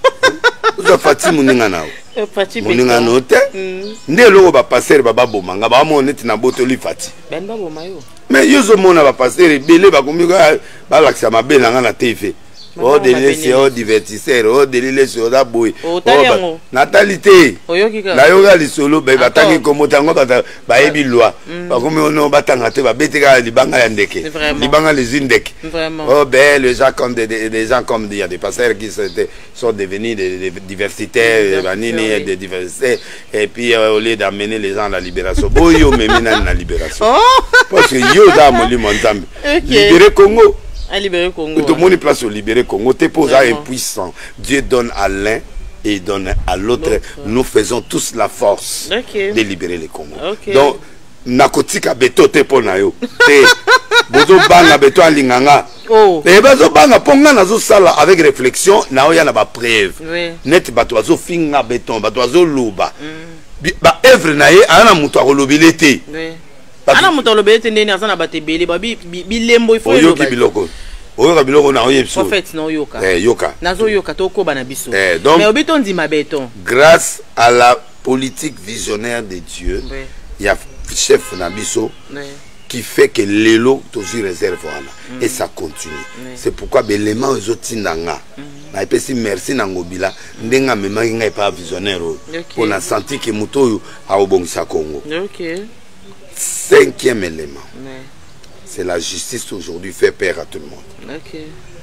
Oza fati moninga na. Fati moninga no te. Nde loko ba passer baba bomanga ba mo neti na boto li fati. Ben babo mayo. Mais yo zo mona ba passer belé ba kombi ba lakisa mabe na na T V. Oh, délire, oh, divertisseur, oh, délire, sur la bouille. Oh, natalité. La yoga, les solo, bah, batangi comme tango, bah, bah, ebi loi. Bah, comme on a batangate, bah, bétega, les bangas yandeke. Les bangas les indek. Oh, ben, les gens comme des, des gens comme il y a des passeurs qui sont devenus des diversitaires, des des diversités. Et puis, au lieu d'amener les gens à la libération, bon, yo, mais mina la libération. Parce que yo, da, mon limon, libérer Congo. À libérer Congo. Tout le monde est place au libérer Congo. T'es posé impuissant. Dieu donne à l'un et il donne à l'autre. Nous faisons tous la force okay. de libérer le Congo. Okay. Donc, nakotika beto te po na yo. Te bozo banga beto alinganga. Oh. Et bozo banga ponga nazo sala avec réflexion na oya na ba preuve. Oui. Net bato azo finga beton, bato azo luba. Mm. Ba œuvre na ye ana muto akolobilete. Oui. Ana muto lobete ndeni azana batebele ba bi bilembo ifo yo ki biloko oyoka biloko na oyebso en fait non yoka eh yoka nazo yoka to ko bana biso eh, donc mais obeton di mabeton grâce à la politique visionnaire de Dieu il oui. y a chef na biso oui. qui fait que l'élo toujours réserve voilà mm. et ça continue oui. c'est pourquoi l'élément aux autres nanga na epesi merci na ngobila ndenga mema ngai pas visionnaire on a senti que muto a obongisa Congo. OK. Cinquième élément, oui. c'est la justice aujourd'hui fait peur à tout le monde. Ok.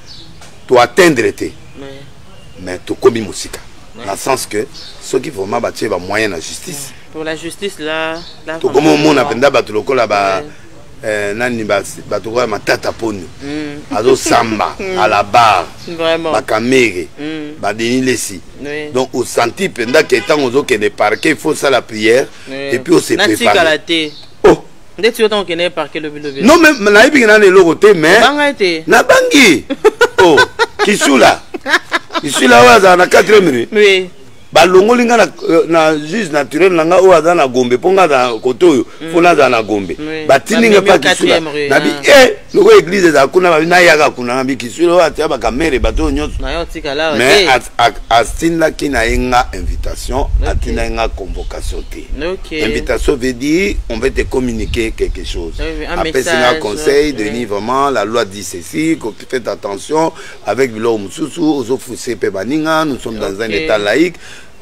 Tu atteindre tes, oui. mais tu commis musika. Dans le sens que ceux qui vraiment battent les moyens de la justice. Pour la justice là, tu comme au monde appelle d'abord le col là-bas, nani bas tu vois ma tata ponu, ado samba à la barre, vraiment, ma caméra, ma dénilesi. Donc au senti pendant que tant aux autres des parquets, il faut ça la prière et puis on s'est préparé. Dès que tu entends qu'il n'est pas que le le non mais na ibi na le côté mais na bangi oh qui sous là qui sous là dans la quatrième rue oui balongo linga na na juge naturel nanga o ada na gombe ponga da koto fona da na gombe batininga pa kisula na bi eh loko église za kuna ba na yaga kuna na bi kisula atia ba kamere bato nyonso na yo tika là mais astinla ki na inga invitation atina inga convocation te invitation veut dire on va te communiquer quelque chose après c'est un conseil de vraiment la loi dit ceci que faites attention avec bilo mususu ozo fuse pe baninga nous sommes dans un état laïque.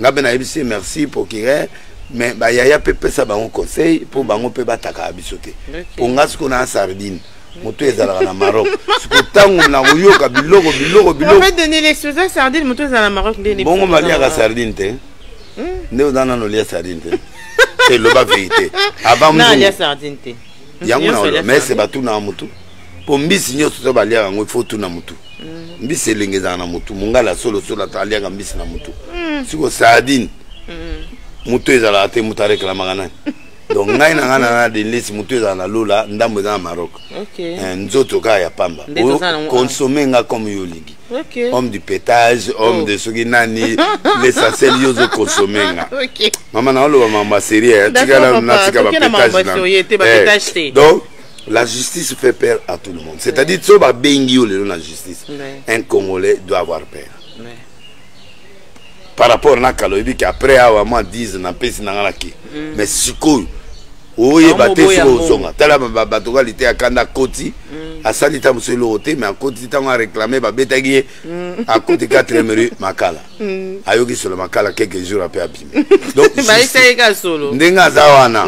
Merci pour qu'il ait mais il y a peu ça un conseil pour bango peut bataka abisoté pour ngas qu'on a sardine moto ezala na Maroc pourtant on a yoka biloko biloko biloko on va donner l'expression sardine moto ezala na Maroc ndeni bon on va lire la sardine te ne on a no lire sardine te c'est le bas vérité avant na lire sardine te yango na mais c'est batu na moto pour mbisi nyoso to ba lire ngo il faut tout na moto mbisi elengeza na moto mungala solo solo atalia ga mbisi na moto siko sardine moto ezala te moto réclamera na donc ngai na ngana na de lesi moto ezala na lola ndambo za Maroc OK nzoto ka ya pamba consommer nga comme yolingi OK homme du pétage homme de soki nani l'essentiel yozo consommer nga OK mama na lo mama série tika la na tika ba pétage donc la justice fait peur à tout le monde. C'est-à-dire que si on a la justice, un Congolais doit avoir peur. Oui. Par rapport à Kalobi qui après avoir dit na pesi na ngaki. Mais sikoyo oye baté so zonga. Tala ba batoka lité akanda koti. Asali ta muselo oté mais akoti ta nga réclamer ba betagi à côté quatrième rue Makala. Ayoki sur le Makala quelques jours après abîmé. Donc ba essayer ka solo. Ndenga zawana.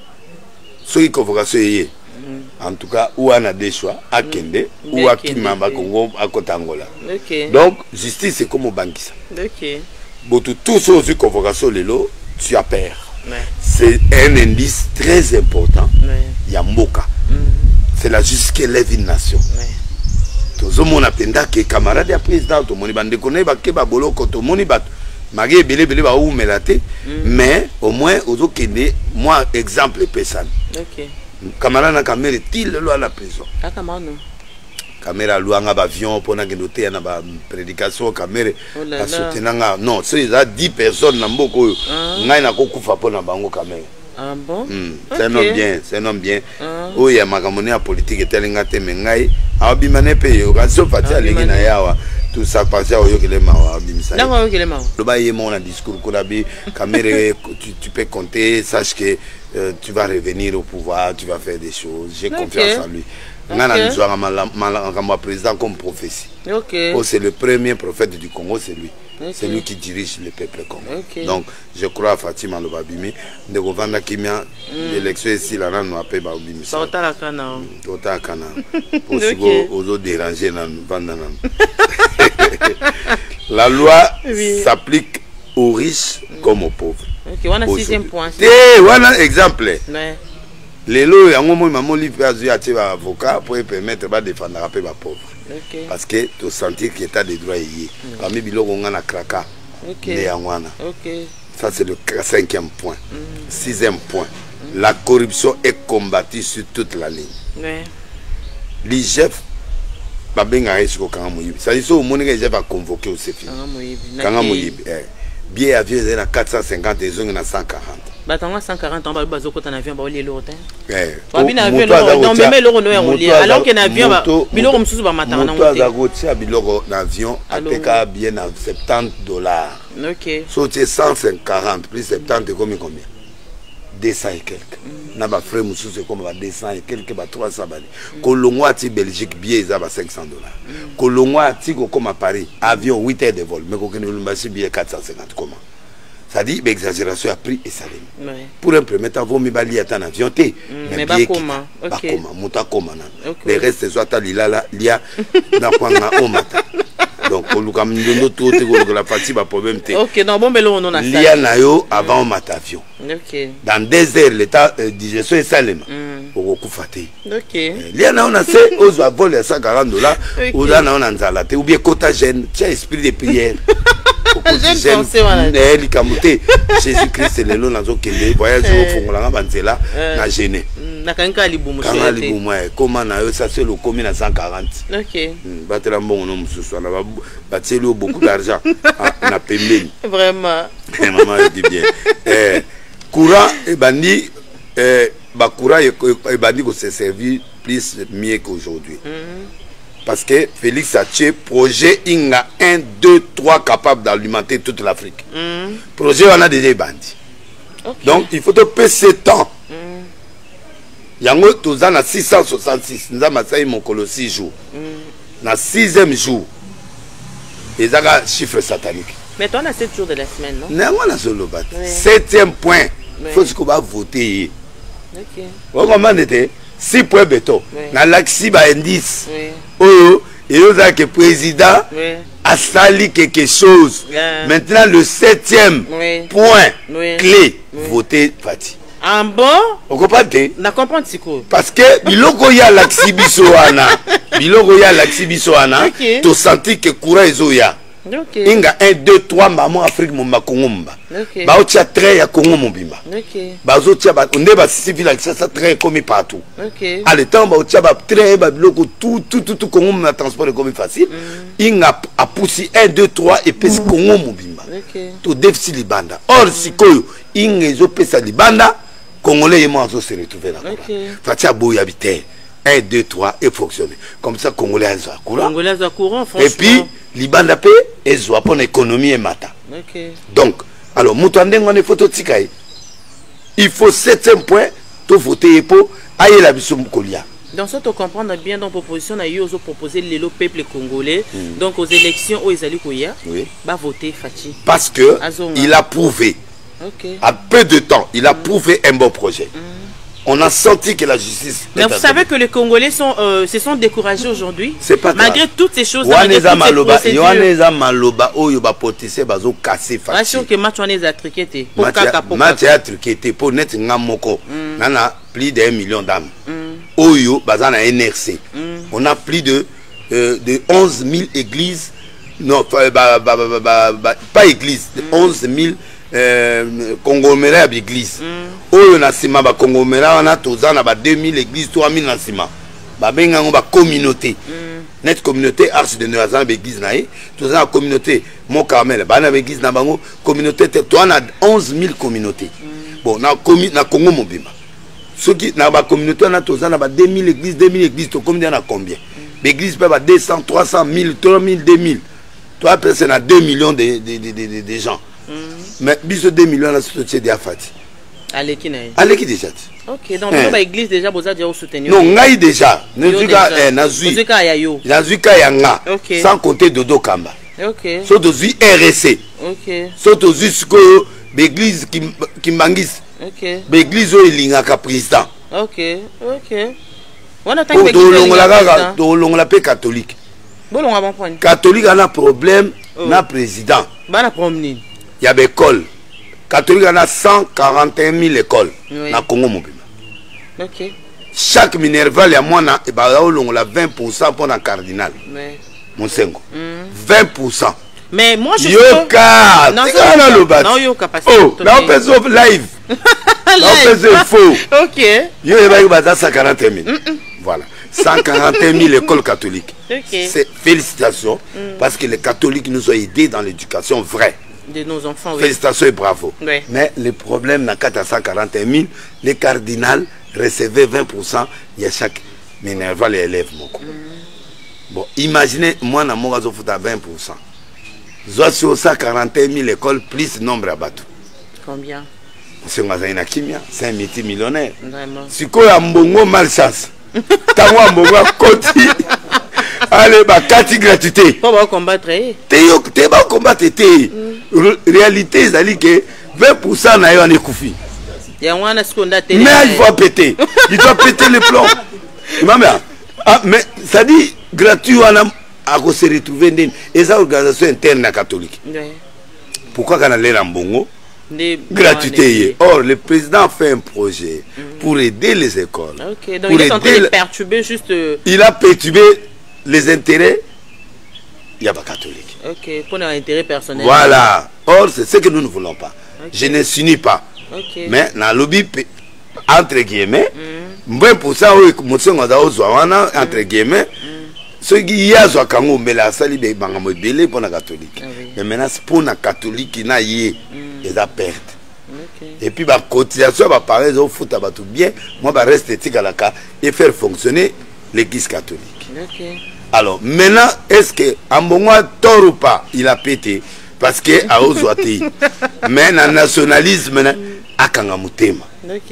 So i convocation yé. En tout cas, ou on a des choix à Kende, ou à Kimamba Congo, à Kotangola. Donc, justice, c'est comme au Bankisa. Bon, tout ce qui est convocation, tu as peur. C'est un indice très important. Il y a Moka. C'est la justice qui élève une nation. tozomona penda ke camarade ya président tomoni bandeko na bake ba boloko tomoni bato magé belé belé ba oumela te mais au moins ozokende moi exemple pesane. OK. Camarade na caméra til lo à la prison. Ah kamano. Caméra luanga ba avion pona ke noter na ba prédication caméra a soutenanga non c'est ça dix personnes na mboko ngai na kokufa pona bango caméra. Ah bon? Mm. Okay. C'est un homme bien, c'est un homme bien. Ah. Oh, il y a ma camonée à politique et tel nga te mengai. A bimane pe yo, quand so fati a legi na yawa. Tout ça passe à oyokele mawa bimisa. Na oyokele mawa. Le ba yé mon discours ko labi caméra tu, tu peux compter, sache que euh, tu vas revenir au pouvoir, tu vas faire des choses. J'ai okay. confiance en lui. Ngana nzwa ma président comme prophétie. OK. Oh, c'est le premier prophète du Congo, c'est lui. Okay. C'est lui qui dirige le peuple congolais. Okay. Donc, je crois à Fatima Lobabimi. De Govanda Kimia, l'élection ici, là, on a appelé Babimi. Tota la cana. Tota la cana. Pour se aux autres déranger dans le La loi oui. s'applique aux riches comme aux pauvres. Ok, on a sixième point. Eh, on a exemple. Ouais. Les lois, il y a un moment où maman livre un avocat pour permettre de défendre les pauvres. Okay. Parce que tu sentir qu'il y a des droits liés. Parmi les gens qui ont kraka, ça c'est le cinquième point. Mm. Sixième point, mm. la corruption est combattue sur toute la ligne. Ouais. Les chefs, ça veut dire que au monde les chefs a convoqué au C F I. Quand on billet avion est à quatre cent cinquante et ils à cent quarante. Batanga cent quarante ans, bazo kota na avion ba oli l'autre. Eh. Ba bina avion non même l'euro no ya oli alors que na avion ba biloko mususu ba matanga na moto. Moto za biloko na avion ateka bien à soixante-dix dollars. OK. So c'est cent quarante plus soixante-dix combien combien? deux cents et quelques. Na ba frais mususu comme ba deux cents et quelques ba trois cents bali. Kolongo ati Belgique billet za ba cinq cents dollars. Kolongo ati ko comme à Paris avion huit heures de vol mais ko kene lumbasi billet quatre cent cinquante comment? Ça dit, l'exagération a pris et ça l'est. Ouais. Pour un premier temps, vous m'avez dit un avion. Mm, mais pas comment. Ok. Pas comment. Les restes, soit à l'ila, l'ia, n'a pas un omata. Donc, on nous a mis notre autre que la partie va problème. Ok, non, bon, mais là, on a ça. L'ia n'a eu avant mat avion. Ok. Dans deux heures, l'état de digestion est salé. Au coup faté. Ok. L'ia n'a on a fait, aux vols à cent quarante dollars, aux an on a zalaté, ou bien quota gêne, tu as esprit de prière. Jésus-Christ c'est le long dans le voyage au fond la banzela na gêné na kanka libumu kanga libumu comment na ça c'est le commis à cent quarante. OK batela bon nom mususu na bateli beaucoup d'argent na pembeni vraiment maman dit bien eh courant et bandi eh ba courant et bandi ko se servir plus mieux qu'aujourd'hui. Parce que Félix a tué projet Inga un, deux, trois capable d'alimenter toute l'Afrique. Mm. Projet on a déjà bandits. Okay. Donc il faut te payer sept ans. Il y a un six cent soixante-six. Nous avons fait mon colo six jours. Dans le sixième jour, ils ont un chiffre satanique. Mais toi, on a sept jours de la semaine, non? Non, on a solo bat. Septième point. Il faut qu'on va voter. Ok. Vous comprenez? six points béton. Dans l'axi, bah, indice. Oh, et vous avez que le président a sali quelque chose. Yeah. Maintenant, le septième oui. point oui. clé, oui. voter Fati. Ah bon? Vous comprenez? Je comprends ce que parce que, biloko ya l'axi bisoana, biloko ya l'axi bisoana, tu senti que courant est zoya. Okay. Inga un, deux, trois, maman Afrique Mumba Kongomba. Okay. Ba otia très ya Congo Mobimba. Okay. Ba otia ba onde ba civil ça ça très comme partout. Okay. À l'état ba otia ba très ba biloko tout tout tout tout Congo na transport comme facile. Mm. Inga a poussé un, deux, trois et pesi Congo Mobimba. Okay. To déficit libanda. Or mm. sikoyo inga ezo pesa libanda Congolais et moi on se retrouver là. Okay. Fatia boya bité un, deux, trois et fonctionner. Comme ça Congolais a courant. Congolais a courant franchement. Et puis Libanda pe ezwa pour l'économie et mata. Okay. Donc, alors, moutande on est photo tikaï. Il faut septième point, to voter pour aïe la bisou kolia. Dans ce tu comprends bien dans proposition na yo proposer le peuple congolais mm. donc aux élections où ils allaient koya oui. va voter Fati. Parce que Azonga. Il a prouvé. Okay. À peu de temps, il a mm. prouvé un bon projet. Mm. On a senti que la justice. Mais vous savez que les Congolais sont, euh, se sont découragés aujourd'hui. C'est pas malgré grave. Toutes ces choses. Waneza maloba, Waneza maloba, oh yoba potissé bazo cassé facile. Sûr que match Waneza triqueté. Match a triqueté pour net ngamoko. Nana plus d'un million d'âmes. Oyo bazana N R C. On a plus de euh, de onze mille églises, non, bah, bah, bah, bah, bah, bah, pas églises, de onze mille euh, conglomérats d'églises. Mm. Oh, on a sima ba conglomérats, on a tous ans, on a deux mille églises, trois mille en sima. Bah, ben, on a communauté. Mm. Net communauté, arche de Noazan, l'église naïe, tous ans, communauté, Mont Carmel, bah, on a l'église Nabango, communauté, toi, on a onze mille communautés. Mm. Bon, on a Congo Mobima. Ceux qui n'ont pas communauté, on a tous ans, on a deux mille églises, deux mille églises, tu combien on a combien? L'église peut avoir deux cents, trois cents, mille, trois mille, deux mille. Toi, personne a deux millions de, de, de, de, de, de gens. Mm. Mais, bis deux millions, là, c'est déjà fait. Allez, qui n'est Allez, qui déjà. Ok, donc, hein. L'église déjà, vous avez déjà soutenu. Non, ngaï déjà. Nazuka, eh, Nazui. Nazuka Yayo. Nazuka Yanga. Ok. Sans compter Dodo Kamba. Ok. Sauf aux R S C. Ok. Sauf aux l'église qui m'anguisse. Ok. L'église où il y a un président. Ok, ok. On a tant que la paix catholique. Catholique a un problème, oh. Un président. Il y a des écoles. Catholique a cent quarante et un mille écoles. Oui. Dans Congo Mobile. Ok. Chaque minerval, il y a moins de vingt pour cent pour un cardinal. Oui. Mon sengo. Mm. vingt pour cent. Mais moi je suis. Yoka! Non, non, yoka pas. Oh, là on fait sauf live. Là on fait faux. Ok. Yo, il va y avoir cent quarante mille. Voilà. cent quarante mille écoles catholiques. Okay. C'est félicitations mm. parce que les catholiques nous ont aidés dans l'éducation vraie. De nos enfants, oui. Félicitations et bravo. Oui. Mais le problème, dans quatre cent quarante mille, les cardinals recevaient vingt pour cent, il y a chaque minerval et élève. Mm. Bon, imaginez, moi, dans mon réseau, à vingt pour cent. Soit sur cent quarante mille écoles, plus nombre à bateau. Combien? C'est un multimillionnaire. Vraiment. Si vous avez un bon malchance, tant un bon côté, allez, bah, quatre gratuité. Pour va combattre. Tu vas combattre. Réalité, c'est que vingt pour cent n'a pas de koufi. Mais il faut péter. Il doit péter les plombs. Mais ça dit gratuit, on a à se retrouver dans les organisations internes catholiques. Pourquoi quand on est en Bongo? Gratuité. Or, le président fait un projet mm. pour aider les écoles. Ok, donc il est en train de perturber juste. Il a perturbé les intérêts. Il n'y a pas catholique. Ok, pour un intérêt personnel. Voilà. Or, c'est ce que nous ne voulons pas. Okay. Je ne s'unis pas. Okay. Mais dans le lobby, entre guillemets, vingt pour cent, entre guillemets, ceux qui y a des Kango, mais la salle est belé pour la catholique. Mais maintenant, pour la catholique, il y a des pertes. Et puis, la cotisation va parler au foot à tout bien. Moi, je reste et faire fonctionner l'église catholique. Okay. Alors, maintenant, est-ce que Ambongoa tort ou pas, il a pété parce que a Ozouati. Mais dans le nationalisme, à Kangamutema.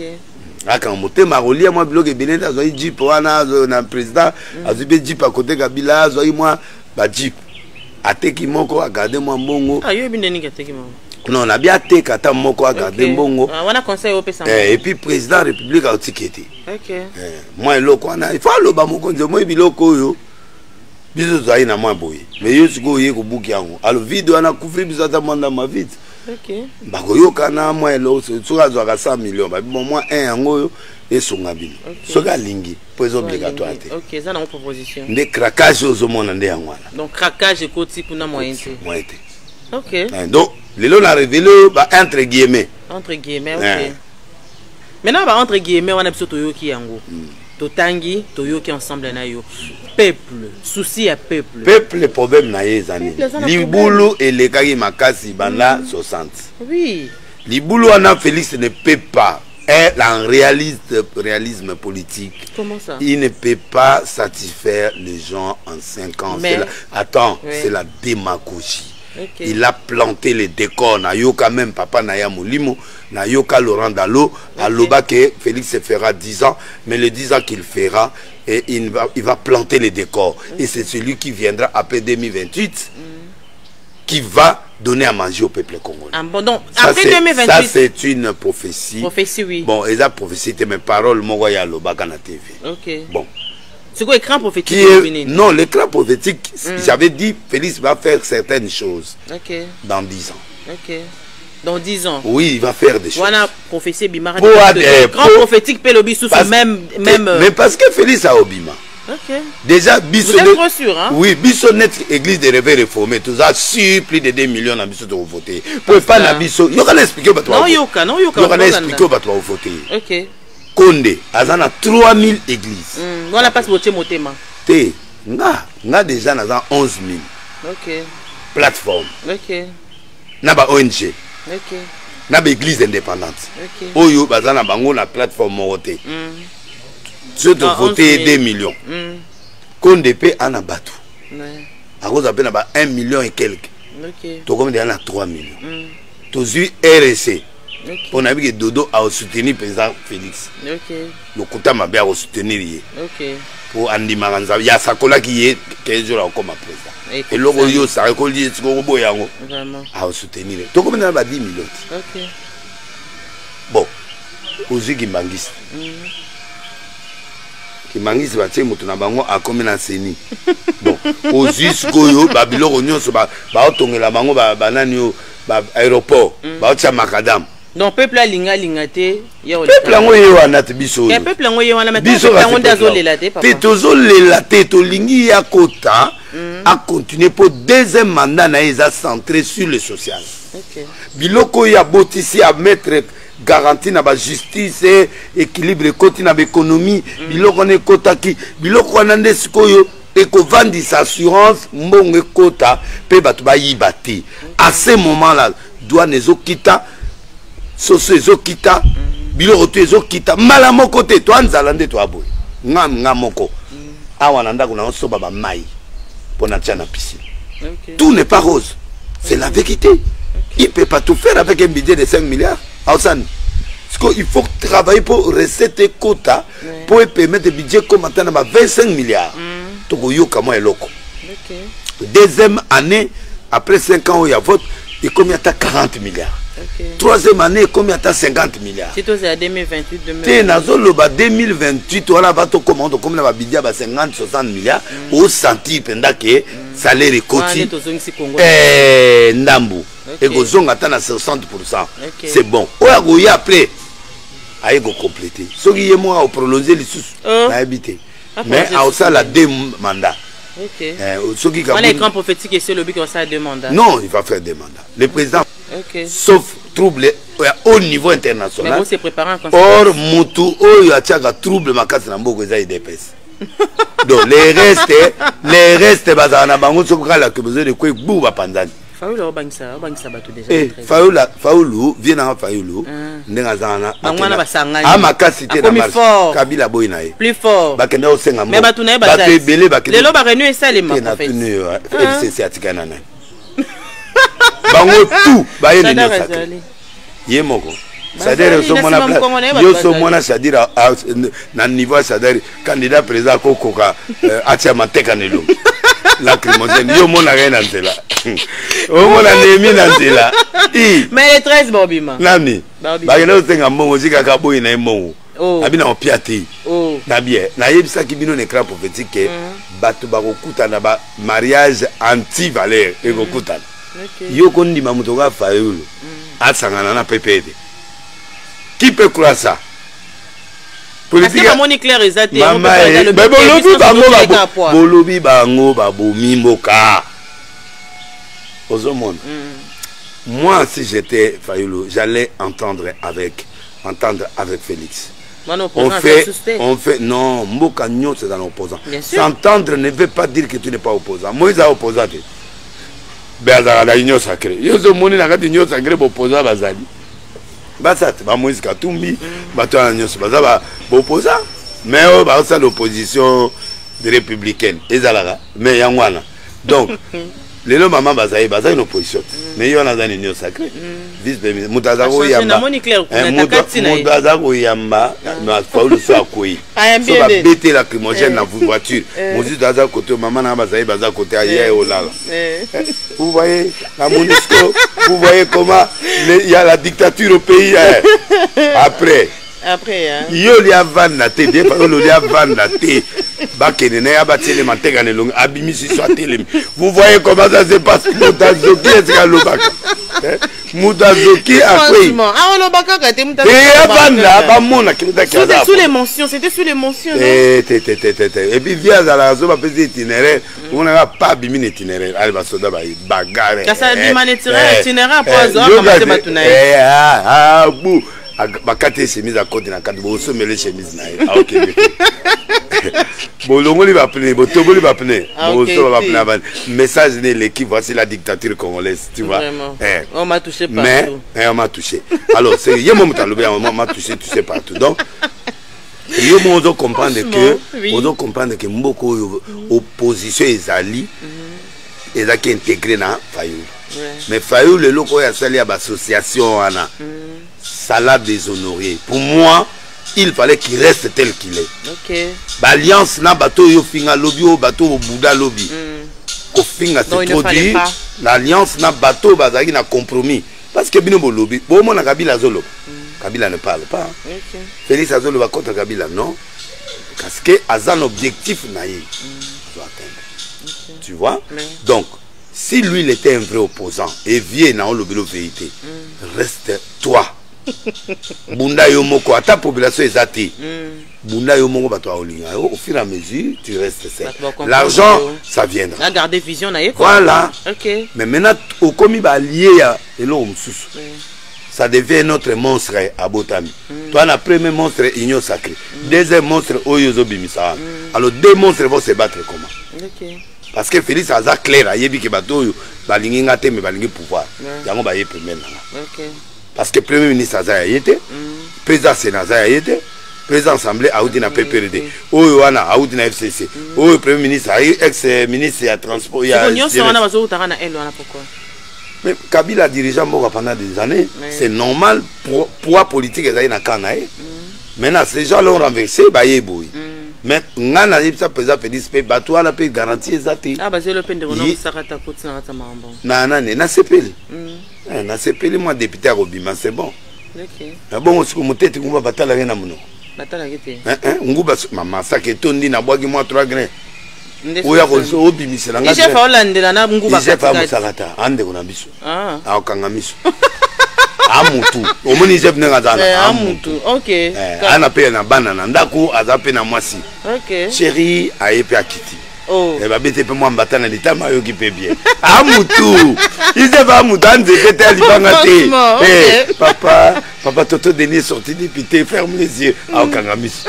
À Kangamutema, on lit moi blog et Bénin, à Zoï Jeep, on a un président, à Zoï Jeep à côté de Kabila, Zoï moi, bah Jeep. À Teki Moko, à garder moi Mbongo. Ah, il y a bien des Teki Moko. Non, on a bien Teki à Moko, à garder Mbongo. On a conseil au P S A. Et puis, président de la République a Otiketi. Ok. Moi, il faut le bamoko, moi, il faut biso zai na mwa boye mais yo siko ye ko buki yango alors video ana couvrir biso ta manda ma vite OK ba ko yo kana mwa elo so azwa ka cent millions ba bon moi un yango yo et songa bino so ka lingi pour obligatoire. OK ça na proposition de craquage aux mona nde yango donc craquage ko type na moyen té moyen té OK donc les lo na révélé ba entre guillemets entre guillemets OK maintenant ba entre guillemets on a biso to yo ki yango Totangi, Toyoki ensemble na yo. Peuple, souci à peuple. Peuple, le problème na ye zani. Libulu et les Kagi Makasi banda soixante. Oui. Libulu ana Félix ne peut pas être en réaliste, réalisme politique. Comment ça? Il ne peut pas satisfaire les gens en cinq ans. Mais... La... Attends, oui. C'est la démagogie. Okay. Il a planté les décors. Na yoka même papa Naya Molimo, na yoka Laurent Dalo, okay. À Loba que Félix se fera dix ans, mais les dix ans qu'il fera, et il va, il va planter les décors. Okay. Et c'est celui qui viendra après deux mille vingt-huit mm. qui va donner à manger au peuple congolais. Ah, bon, donc, ça, après deux mille vingt-huit, ça c'est une prophétie. Prophétie, oui. Bon, et la prophétie, c'était mes paroles, mon ya Loba Kana T V. Ok. Bon. C'est quoi l'écran prophétique est... Non, l'écran prophétique, mm. J'avais dit Félix va faire certaines choses okay. Dans dix ans. Ok. Dans dix ans. Oui, il va faire des choses. Voilà, prophétie Bimara. L'écran prophétique peut le sous même, même. Mais parce que Félix a Obima. Ok. Déjà, Bissonnet. Vous êtes trop sûr, hein? Oui, Bissonnet, église de réveil réformé, tout ça, sur plus de deux millions dans Bissonnet de voter. Vous ne pouvez pas Bissonnet. Il y aura expliquer au Non, il y aura non, il y aura expliquer au voter. Ok. Condé, Azana trois mille églises. On n'a pas ce voter motema. Té, nga, nga déjà dans onze mille. Ok. Plateforme. Ok. Naba O N G. Ok. Naba église indépendante. Ok. Oyo, bazana bango na plateforme moté. Ceux de voter deux millions. Condé P en a battu. À cause de un million et quelques. Ok. Tout comme il y en a trois millions. Tous eu R S C. On a vu que Dodo a soutenu le président Félix. Ok. Le Kouta m'a bien soutenu. Ok. Pour Andy Maranza. Il y a Sakola qui est quinze jours comme président. Et l'autre, il y a Sakola qui est au Yango. Vraiment. A soutenu. Tout comme il y en a dix millions. Ok. Bon. Aux yeux qui manguissent. Qui manguissent, c'est que tu as a comme un seni. Bon. Aux yeux, Goyo, Babylon, Ognon, Baotongue, la Bango, Bananio, aéroport, Baotia Macadam. Donc, peuple a linga lingate. Peuple a ngoye wana te biso. Ya peuple a ngoye wana mais peuple a ngoye dazo lelate papa. Te tozo lelate to lingi ya kota a continuer pour deuxième mandat na eza centré sur le social. OK. Biloko ya botisi à mettre garantie na ba justice et équilibre côté na économie, biloko ne kota ki biloko wana nde sikoyo eko vandisa assurance mbongo kota pe batu ba yibati. À ce moment-là, doit nezo kita soso ezo kita biloko tu ezo kita mala moko te to anzala nde to aboy nga nga moko awa na ndako na so baba mai pona tia na piscine. Tout n'est pas rose, c'est la vérité. Il peut pas tout faire avec un budget de cinq milliards. Aosan, il faut travailler pour recette et quota pour permettre le budget comme maintenant vingt-cinq milliards. Toko yoka moi eloko. Deuxième année après cinq ans il y a vote et combien t'as quarante milliards. Okay. Troisième année, combien t'as cinquante milliards. C'est à deux mille vingt-huit deux mille vingt-huit. deux mille vingt-huit, on a battu commande comme la bidia cinquante soixante milliards. Au senti pendant que salaire est coté. Eh, Ndambu. Et que zong atteint à soixante pour cent. C'est bon. On a gouillé après. Aïe go compléter. Ce qui est moi au prolonger les sous. On a habité. Mais à ça la deux mandats. Ok. Euh, on a écran prophétique et c'est le but qu'on ça deux mandats. Non, il va faire deux mandats. Le président, okay. Sauf trouble au niveau international. Mais vous s'est préparé en or, Moutou, oh, il y a un trouble, ma casse n'a pas de d'épaisse. Donc, les restes, les restes, bazana bango, ce qu'on a que besoin de quoi, bouba pandan. Faoulou, Bangsa, Bangsa Batou déjà. Eh, Faoulou, Faoulou, viens à Faoulou. N'engazana. Ah, ma casse c'était la marche. Kabila Boinae. Plus fort. Bakenda au Sengambo. Mais Batounae Bazat. Belé, Bakenda. Les lobes à et ça, les mains. C'est Atikanana. Bango tout, baye ne sacré. Yé moko. C'est-à-dire so mona place. Yo so mona c'est-à-dire na niveau c'est-à-dire candidat président ko koka atia mateka nelo. Lacrymogène yo mona rien dans cela. O mona nemi dans cela. Mais les treize bobima. Nani. Ba kena otenga mbongo zika ka boyi na mbongo. Abina opiate. Oh. Na bien. Na yebisa ki bino écran prophétique batu ba kokuta na ba mariage anti valeur e kokuta. Yo kondi mamutoga Fayoulou asangana na P P D. Qui peut croire ça? Politique à mon éclair exact. Maman, mais bolobi bango bolobi bango babomi mboka. Aux monde. Moi si j'étais Fayoulou, j'allais entendre avec entendre avec Félix. On fait, on fait, non, mboka nyo c'est dans l'opposant. S'entendre ne veut pas dire que tu n'es pas opposant. Moi ils sont opposants. Bazala la union sacrée. Yo zo moni na kati union sacrée bopoza bazali. Basat ba Moïse Katumbi, bato na union bazaba bopoza. Mais oh ba ça l'opposition de républicaine. Ezalaka mais yangwana. Donc les lots maman bazali bazali une opposition. Mais yo na dans union sacrée. Vice premier mutazako yamba. Mutazako yamba na Paul so akoyi. So ba bêter la crimogène na voiture. Moses daza côté maman na bazali baza côté ailleurs au là. Vous voyez la Monisco, vous voyez comment il y a la dictature au pays. Après Après, hein. Yo li avanda te, bien par li avanda te. Bakenene abati le mantega ne long abimi si soit télé. Vous voyez comment ça se passe. Mutazoki est ce lobaka. Mutazoki après. Ah lobaka ka te Mutazoki. Et avanda ba mona ki mutaki. C'était sous l'émotion, c'était sous l'émotion. Eh te te te te. Et puis via za la zo ba pesi itinéraire, on n'a pas bimi itinéraire. Allez ba soda ba bagarre. Ka ça bima itinéraire, itinéraire pour zo commencer matuna. Eh ah ah bou. Bakate chemise à côté na kati bo so mele chemise na ye. Ah OK. Bon, l'ongoli va plein, bon, toboli va plein, bon, so va plein. Message de l'équipe, voici la dictature congolaise, tu vois. Eh. On m'a touché partout. Mais, eh, on m'a touché. Alors, c'est, il y a mon talobé, on m'a touché, tu sais partout. Donc, il y a mon comprendre que, on doit comprendre que beaucoup opposition est alliée, et là qui est intégré dans Fayou. Mais Fayou, le loco est sali à l'association, ça l'a déshonoré. Pour moi, il fallait qu'il reste tel qu'il est. Ok. L'alliance na bateau yo finga lobby au bateau au Bouddha lobby. Ko finga se produit. L'alliance na bateau bazaki na compromis. Parce que bino bo lobby. Bon mon na Kabila zolo. Kabila ne parle pas. Ok. Félix Azolo va contre Kabila non. Parce que azan objectif na yi. Doit atteindre. Tu vois? Donc si lui il était un vrai opposant et vient na lobby lo vérité. Reste toi. Bunda yomoko à ta population est athée. Bunda yomoko bato olinga au fur et à mesure tu restes seul. L'argent ça viendra. La garder vision na yeko. Voilà. OK. Mais maintenant au komi ba lié ya elo msusu. Ça devient notre monstre à Botami. Toi la premier monstre union sacrée. Deuxième monstre oyozo bimisa. Alors deux monstres vont se battre comment? OK. Parce que Félix Aza clair ayebi ke bato yo balingi ngate mais balingi pouvoir. Yango ba ye premier na. OK. Parce que le Premier ministre a été, le président Sénat a été, le président Assemblée a été dans P P R D, le a été dans F C C, le Premier ministre a été ex-ministre de transport. Mais Kabila dirigeant pendant des années, c'est normal pour poids politique dans le Kanaï. Maintenant, ces gens l'ont renversé, bah y est bouilli. Mais on a dit ça président Félix P bateau à la paix garantie zati. Ah bah c'est le peine de renom sarata côté na ta mambo. Na na na sepeli. Eh na sepeli moi député à Robima c'est bon. OK. Na bon aussi comme tête ngumba batala rien na muno. Batala kete. Hein hein ngumba mama ça que tondi na boagi moi trois grains. Oya ko so obimisa nga. Chef Hollande na ngumba batala. Chef amu sarata ande ko na biso. Ah. Ah okanga miso. Amutu omoni chef nenga zana amutu OK ana pe na banana ndako azape na mwasi OK chérie ayepe akiti oh et ba bete pe moi mbata na lita mayo ki pe bien amutu ise ba amutu ande pete alibanga te eh papa papa Toto Denis sorti député ferme les yeux a okangamiso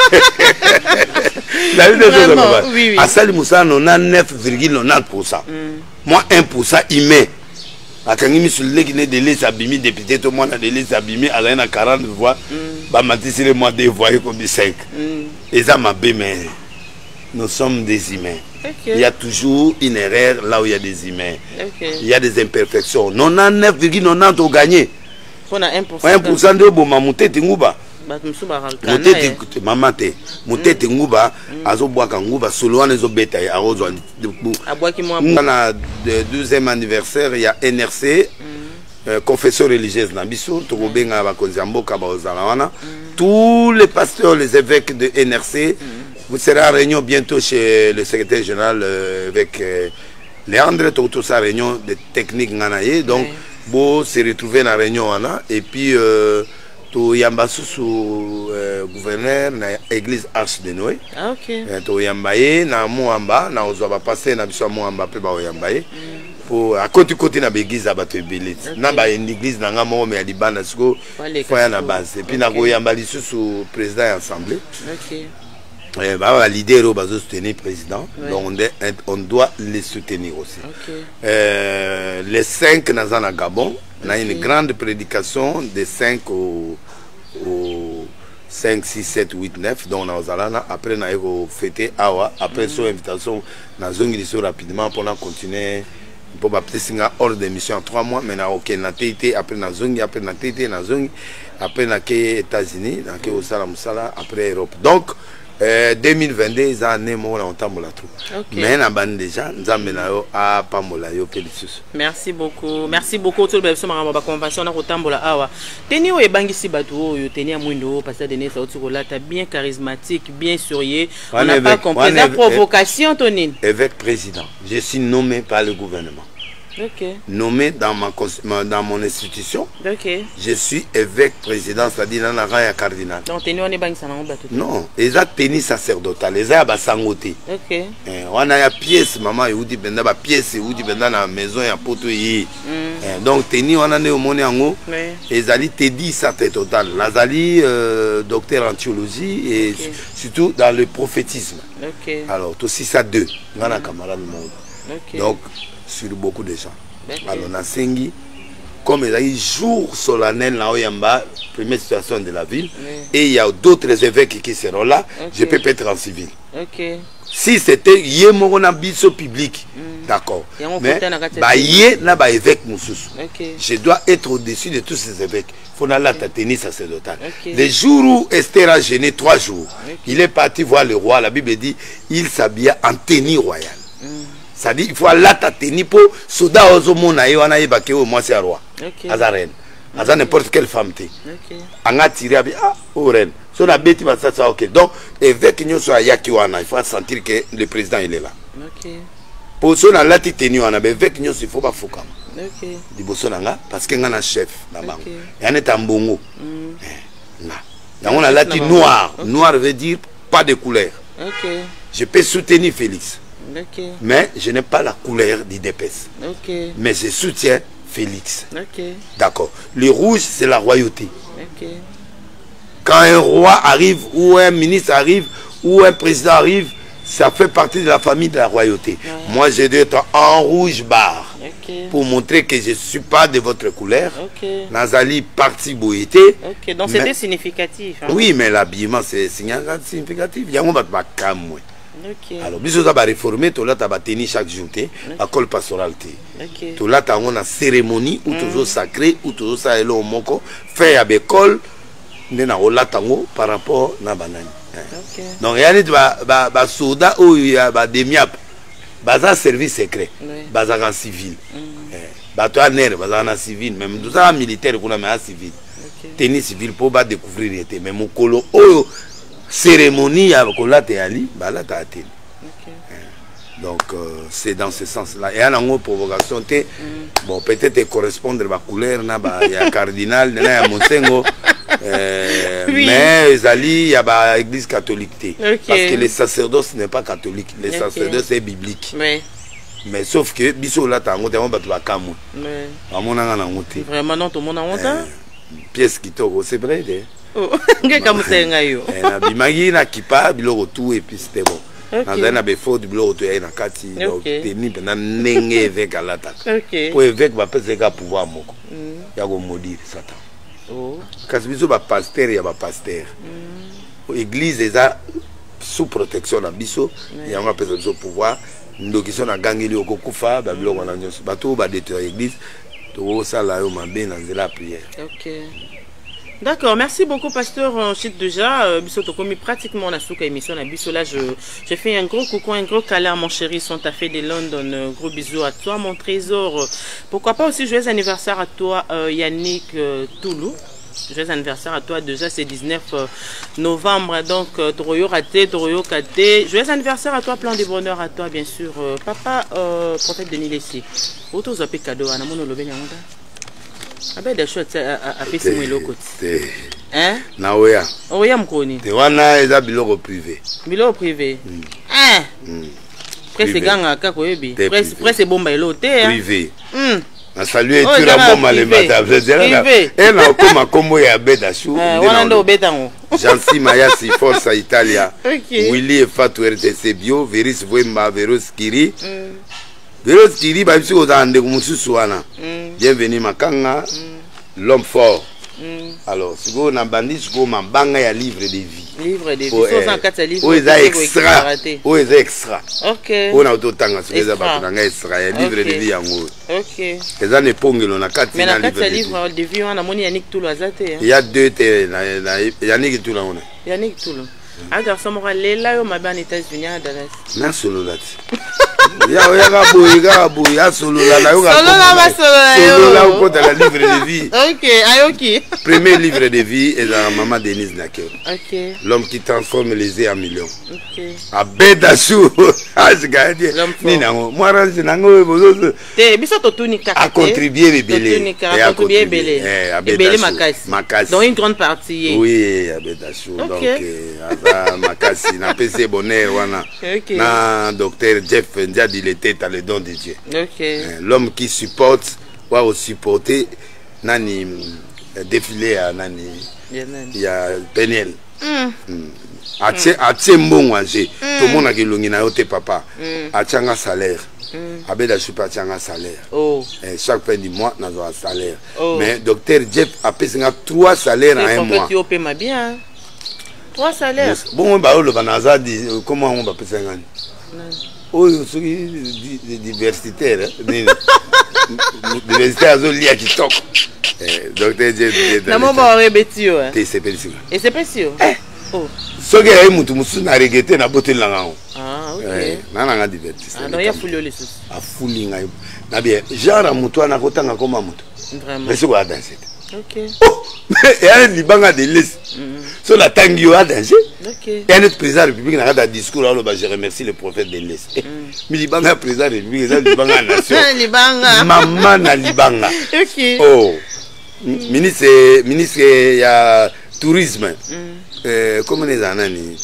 la vie de papa asali musana quatre virgule quatre-vingt-dix pour cent moi un pour cent il met akangi sur les qui de les abîmer député tout le monde a de les abîmer à la quarante voix bah matisse les mois des voix comme cinq et ça m'a bien mais nous sommes des humains. Il y a toujours une erreur là où il y a des humains. Il y a des imperfections. quatre-vingt-dix-neuf virgule quatre-vingt-dix ont gagné. On a un pour cent. un pour cent de bon mamouté tinguba. Motete mama te motete nguba azobwaka nguba solo wana ezobeta ya rozwa abwaki mwa na deuxième anniversaire il y a N R C confession religieuse na biso to benga ba konzi mboka ba ozala wana tous les pasteurs les évêques de N R C vous serez en réunion bientôt chez le secrétaire général avec Léandre tout ça réunion de technique nganaye donc bo se retrouver dans la réunion wana et puis to yamba sous gouverneur na église Arche de Noé. Ah OK. To yambaye na muamba na ozwa passer na biso muamba pe ba yambaye pour à côté côté na église abato ebele. Na ba église na ngamo me alibana siko foya na base et puis na ko yamba sous président et assemblée. OK. Eh bah l'idée est de soutenir le président, donc on, on doit les soutenir aussi. Okay. Euh, les cinq dans un Gabon, on a une grande prédication des cinq au, au cinq, six, sept, huit, neuf, donc on a après on a fêté Awa, après son invitation, on a zongé rapidement pour continuer. Pour passer hors de mission en trois mois, mais on a OK, on a été après on a zongé, après on a été, on a zongé, après on a été aux États-Unis, on a été au Salam Sala, après Europe. Donc Euh, deux mille vingt-deux, ils ont amené mon entambola tout. Mais na bande déjà, nous avons à Pamola yo Pélissus. Merci beaucoup. Merci beaucoup tout le monde ma ba convention na kotambola awa. Teni o ebangisi bato yo teni a mwindo pasteur Denis Saoutikola ta bien charismatique, bien sourié. On n'a pas compris la provocation Tonine. Évêque président. Je suis nommé par le gouvernement. Okay. Nommé dans, ma, dans mon institution, okay. Je suis évêque président, c'est-à-dire dans la rang cardinal. Donc, tu es bain non, ils ont tenu sacerdotal, ils ont sangoté. Ok. On a une pièce, maman, il dit une pièce, il dit dans la maison, il y a poteau. Donc, tenu, on a au monde en haut, ils ont tenu sacerdotal. Ils ont docteur en théologie et okay. Surtout dans le prophétisme. Okay. Alors, tout ça deux, on a un camarade du monde. Okay. Donc, sur beaucoup de gens. Okay. Alors, on a cinq comme il y a eu jour solennel là où il y a une première situation de la ville, oui. Et il y a d'autres évêques qui seront là, okay. Je peux pas être en civil. Okay. Si c'était Yémorona Biso public, mm. D'accord. Mais bah, yé n'a pas évêque Moussous. Okay. Je dois être au-dessus de tous ces évêques. Il faut aller à tenir sacerdotal. Okay. Le jour où Esther a gêné trois jours, okay. Il est parti voir le roi. La Bible dit il s'habilla en tenue royale. Mm. Ça dit il faut aller à tenir pour soda aux hommes et on a évacué au moins c'est roi. Azaren. Azan n'importe quelle femme t'es. On a tiré à ah au reine. Sur la bête ça ça ok. Donc évêque nous soit yakiwana il faut sentir que le président il est là. Ok. Pour ça on a la tenue on a évêque nous il faut pas foucam. Ok. Di bosonanga parce que ngana chef na bango. Ya neta mbongo. Na. Ya on a la tenue noire. Noir veut dire pas de couleur. Ok. Je peux soutenir Félix. Okay. Mais je n'ai pas la couleur d'I D P S. Okay. Mais je soutiens Félix. Okay. D'accord. Le rouge, c'est la royauté. Okay. Quand un roi arrive, ou un ministre arrive, ou un président arrive, ça fait partie de la famille de la royauté. Ouais. Moi, je dois être en rouge barre. Okay. Pour montrer que je ne suis pas de votre couleur. Okay. Nazali parti boïté. Ok, donc c'était significatif. Hein? Oui, mais l'habillement, c'est significatif. Il y a un peu de camoué. Okay. Alors, si vous avez réformé, tu as tenu chaque jour, à col pastoral. Tu as une cérémonie où toujours sacré, où toujours ça est là au moko, fait à l'école, par rapport à la banane. Donc, il y a des soldats où il y a des miap, des services secrets, des en civil. Tu as un civil, même tout ça militaire, tu as un civil. Tennis civil pour découvrir, mais mon colo, cérémonie avec la théali, bah là t'as atteint. Donc euh, c'est dans ce sens-là. Et à la provocation, mm. Bon peut-être correspondre à la couleur, il y a cardinal, il y a monsengo, euh, oui. Mais il y a l'église catholique. Okay. Parce que les sacerdoces n'est pas catholique, les okay. Sacerdoces c'est biblique. Oui. Mais sauf que biso là t'as un autre tu vas camu. Vraiment non tout le monde a honte. Pièce qui t'ouvre c'est vrai. Oh, comme c'est un gaillot. Na bimagi na kipa biloko tout et puis c'était bon. Na na be faute biloko tout et na kati donc teni na nenge évêque alata. Pour évêque va peser ka pouvoir moko. Ya go maudire Satan. Oh. Kasi biso ba pasteur ya ba pasteur. Église eza sous protection na biso, ya nga peser biso pouvoir ndoki so na gangeli okokufa ba biloko na nyonso. Bato ba détruire église to sala yo mabe na nzela prière. OK. D'accord, merci beaucoup pasteur. Ensuite déjà, Bisso Tokomi pratiquement on a souka émission à Bisso là. Je, je fais un gros coucou, un gros câlin à mon chéri, son taffé de London. Gros bisous à toi, mon trésor. Pourquoi pas aussi joyeux anniversaire à toi, euh, Yannick euh, Toulou. Joyeux anniversaire à toi déjà, c'est dix-neuf novembre. Donc, euh, Toroyo raté, Toroyo katé. Joyeux anniversaire à toi, plein de bonheur à toi, bien sûr. Euh, papa, euh, prophète Denis Lessi. Auto zappé cadeau, à Namono Lobé Nyanga. Ah ben des choses à faire si moi côté. Hein? Na oya. Oya mkoni. Te wana eza biloko privé. Biloko privé. Hein? Presque ganga kako yebi. Presque presque bomba elote hein. Privé. Hmm. Na saluer tu la bomba le matin. Privé. Et na koma kombo ya beda chou. Wana ndo beta ngo. Jansi Mayasi Forza Italia. Willy et Fatou R T C Bio, Veris Wemba, Veros Kiri. Veros Kiri ba biso ozande kumususu wana. Bienvenue Makanga, mm. L'homme fort. Mm. Alors, si vous avez un bandit, si vous avez un livre de vie. Livre de vie. Où est extra? Où est extra? Ok. On a autant de temps. Extra. Livre de vie. Ok. Les années pongolo na quatre. Mais na quatre livres de vie, on a moni Yannick Toulou azate. Il y a deux. Yannick Toulou. Yannick Toulou. Ah, garçon, moi, là, yo m'a bien aux États-Unis à Dallas. Na solo là. Ya ya ga boy ga boy ya solo là là yo ga. Solo là ma solo là. Solo là on compte la livre de vie. OK, ah OK. Premier livre de vie est la maman Denise Nakel. OK. L'homme qui transforme les œufs en millions. OK. Abedachou. Ah je gagne. Ni nango. Moi range nango bozo. Te biso to tunika. A contribuer belé. Et a contribuer belé. Eh belé makasi. Makasi. Dans une grande partie. Oui, Abedachou. Donc asa makasi na P C bonheur wana. Na docteur Jeff Ndiadi il était dans le don de Dieu. Okay. L'homme qui supporte va aussi supporter nani défilé à nani. Il y a Peniel. Atie atie mbongo anje. Tout le monde a qui longi na yote papa. Atianga salaire. Abeda suis pas atianga salaire. Oh. Chaque fin du mois n'a un salaire. Mais docteur Jeff a payé trois salaires en un mois. Tu payes ma bien. Trois salaires. Bon bah le banaza dit comment on va payer ça ngani. Oh, ceux qui diversitaires, diversitaires, ils ont lié à qui toque. Docteur Jeff. Non, moi, je vais répéter. C'est pas sûr. Et c'est pas sûr. Oh. Ceux qui ont été mutu na regretté na beauté la ngao. Ah, ok. Na na nga divertissement. Ah, donc il y a foulé les choses. A foulé ngai. Na bien, genre mutu na kotanga koma mutu. Vraiment. Mais c'est quoi danser? Ok. Oh, mais il y a des bangas de l'Est. Sur la tangue à danger. Ok. Il y a notre président de la République qui a un discours là, je remercie le prophète de l'Est. Mais les bangas président de la République, les bangas nation. Les bangas. Maman na libanga. Ok. Oh. Ministre, ministre, il y a tourisme. Comment les anani?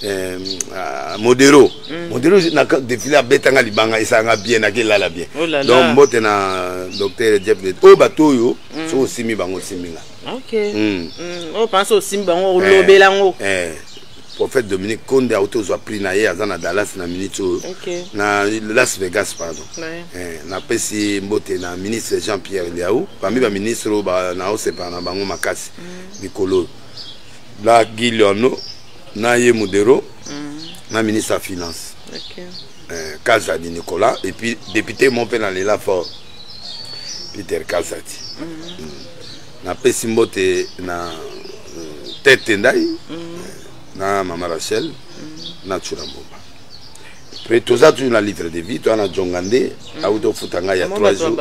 Modero. Modero n'a défilé à Betanga libanga et ça a bien, n'a qu'il a bien. Donc moi t'es na docteur Jeff de oh bateau yo, so aussi mi bango simila. Ok. On pense aussi bango au lobelango. Eh. Prophète Dominique Konde a auto a pris na hier à Dallas na minute na Las Vegas pardon. Eh na pesi mbote na ministre Jean-Pierre Liaou, parmi les ministres ba na o sepa na bango makasi mikolo. La Guillaume, na ye Modero, na ministre de la Finance. Ok. Kazadi Nicolas, et puis député mon père dans les la fort. Peter Kazadi. Na Pessimbote na tête tendai, na Mama Rachel, na Churambomba. Après tout ça, tu as livre de vie, tu as un Djongande, à Outo Futanga il y a trois jours.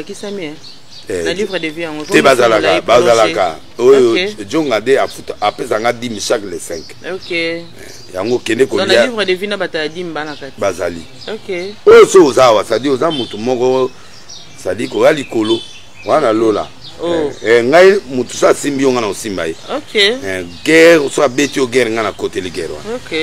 Le livre de vie en T Bazalaka, Bazalaka. Oui, Djongade a fait à pesanga dix chaque les cinq. Ok. Yango kene ko. Dans le livre de vie na bata dix banaka. Bazali. Ok. Oh so zawa, ça dit aux amutu moko, ça dit ko ali kolo. Wana lola. Oh. Eh ngai mutu sa simbi nga na simbai. Ok. Eh guerre so betio guerre nga na côté le guerre. Ok.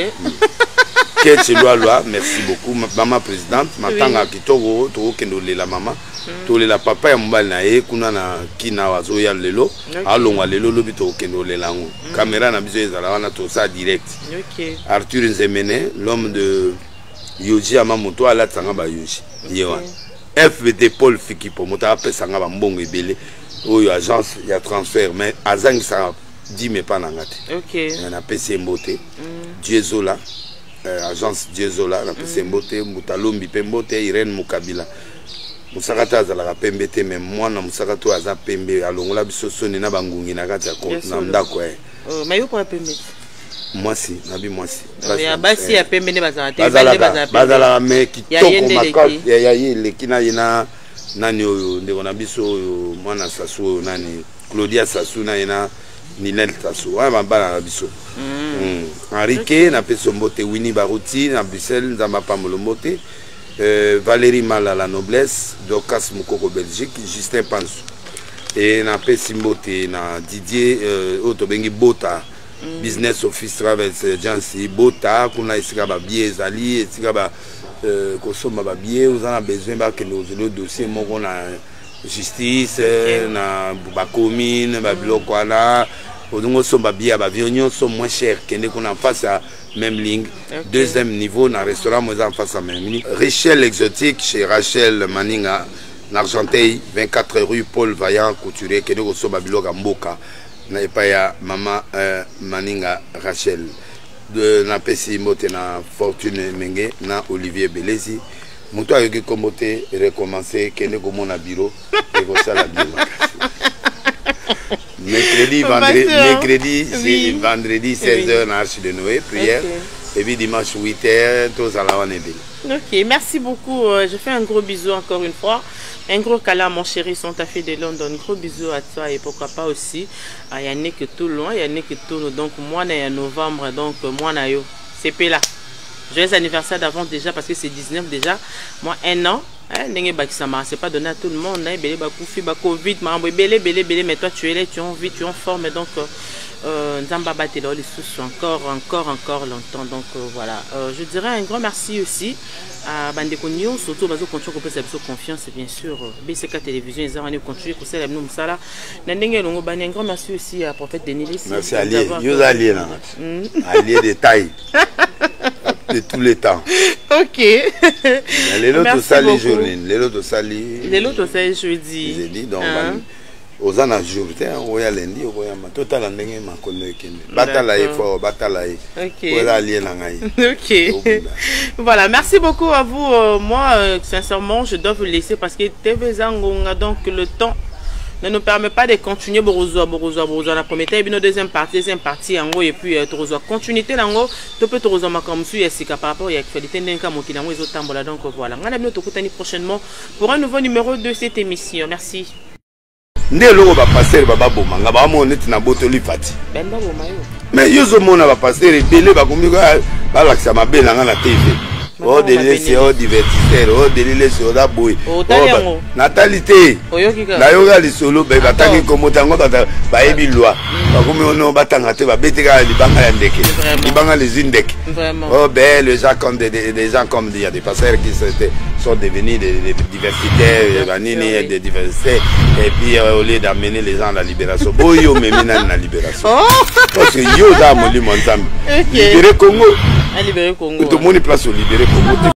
Quelle loi loi, merci beaucoup maman présidente, matanga kitoko to kendo la maman. To le la papa ya mbali na ye kuna na kina wazo ya lelo alongwa lelo lobi to kendo le lango caméra na biso ezala wana to ça direct. OK. Arthur Nzemene, l'homme de Yoji Amamoto ala tsanga ba Yoji yewa F V D Paul Fikipo mota apesa nga ba mbongo ebele oyo agence ya transfert mais azangi ça dit mais pas nangate. OK. On a pesi mbote Diezola agence Diezola na pesi mbote Mutalombi pembote Irene Mukabila. Musakata azalaka pembe te mais mwana musakato aza pembe alongola biso soni na bangungi na kati ya na ndako eh. Oh mais yo kwa pembe. Moi si, nabi moi si. Ya basi ya pembe ne bazala te, bazala bazala me kitoko makasi ya ya ile kina ina nani oyo ndeko na biso oyo mwana Sasu nani Claudia Sasu na ina Ninel Sasu wa bambala na biso. Mm. Enrique na peso mbote Winnie Baruti na Bruxelles nzamba pamolo mbote. Euh, Valérie Mala la noblesse, Docas Moukoko Belgique, Justin Pansou. Et na Pessimbote na Didier euh, Otobengi Bota, mm. Business Office Travel Agency Bota, kuna isika ba biais ali, isika ba euh, kosoma ba biais, vous en avez besoin ba que nos dossiers moko na justice, okay. Na ba commune, ba biloko wana, odongo somba biais ba viognon sont moins chers que ne qu'on en face à même ligne. Okay. Deuxième niveau, dans le restaurant, moi, en face à même ligne. Richel exotique chez Rachel Maninga, N'Argenteuil, vingt-quatre rue Paul Vaillant, couturier, qui est au Sobabilo Gamboka. N'a pas ya maman euh, Maninga Rachel. De na Pessi Mote na Fortune Menge, na Olivier Belezi. Mon toit avec Komote, recommencer, qui est au mon bureau, et vous ça la bien. Mercredi mercredi, vendredi, mercredi, oui. vendredi seize heures, oui. Arche de Noé, prière. Okay. Et puis dimanche huit heures, tous à la Wanébé. Ok, merci beaucoup. Je fais un gros bisou encore une fois. Un gros câlin à mon chéri, son taffé de Londres. Un gros bisou à toi et pourquoi pas aussi à Yannick tout loin, Yannick tout donc moi, en novembre, donc moi, yo. C'est là. Joyeux anniversaire d'avant déjà parce que c'est dix-neuf déjà. Moi, un an. C'est pas donné à tout le monde. Covid, mais toi tu es là, tu es en vie, tu es en forme. Donc, Nzamba Batelo, les sous encore, encore, encore longtemps. Donc, voilà. Je dirais un grand merci aussi à Bandeko Nyon, surtout parce qu'on continue à faire confiance, bien sûr. B C K Télévision, ils ont continué à faire nous ça là. Un grand merci aussi à Prophète Denis. Merci à lui. Vous alliez là. Allié de taille. De tous les temps. Ok. Les lots de sali journée. Les lots de sali. Les lots de sali jeudi. Jeudi donc aux ans à jour, on va lundi, on va total en dengue ma connaît qui. Bataille fort, bataille. Ok. Voilà lié langai. Ok. Voilà, merci beaucoup à vous. Moi, sincèrement, je dois vous laisser parce que T V Zangonga donc le temps ne nous permet pas de continuer Borozo, Borozo, Borozo. La première et puis notre deuxième partie, deuxième partie en haut et puis Torozo. Continuité en haut, tu peux Torozo Makamsu et Sika par rapport à l'actualité d'un Moki dans les autres tambola. Donc voilà, on a bientôt prochainement pour un nouveau numéro de cette émission. Merci. Ndelo va passer baba boma ngaba mo net na botoli fati. Ben ba boma yo. Mais yozo mona va passer belé ba komiko ba lakisa mabela nga na T V. Oh délile c'est oh divertisseur, oh délile c'est oh da boy. Natalité. Na yoga li solo ba batangi komotango ba ba ebi loi. Ba komi ono batanga te ba beteka libanga ya ndeke. Libanga les indek. Vraiment. Oh ben les gens comme des des gens comme il y a des passeurs qui sont devenus des diversitaires, banini des diversités et puis au lieu d'amener les gens à la libération. Boyo memina na libération. Parce que yo da moli montambe. Libérer Congo. Libérer Congo. Tout le monde est place au libérer Congo.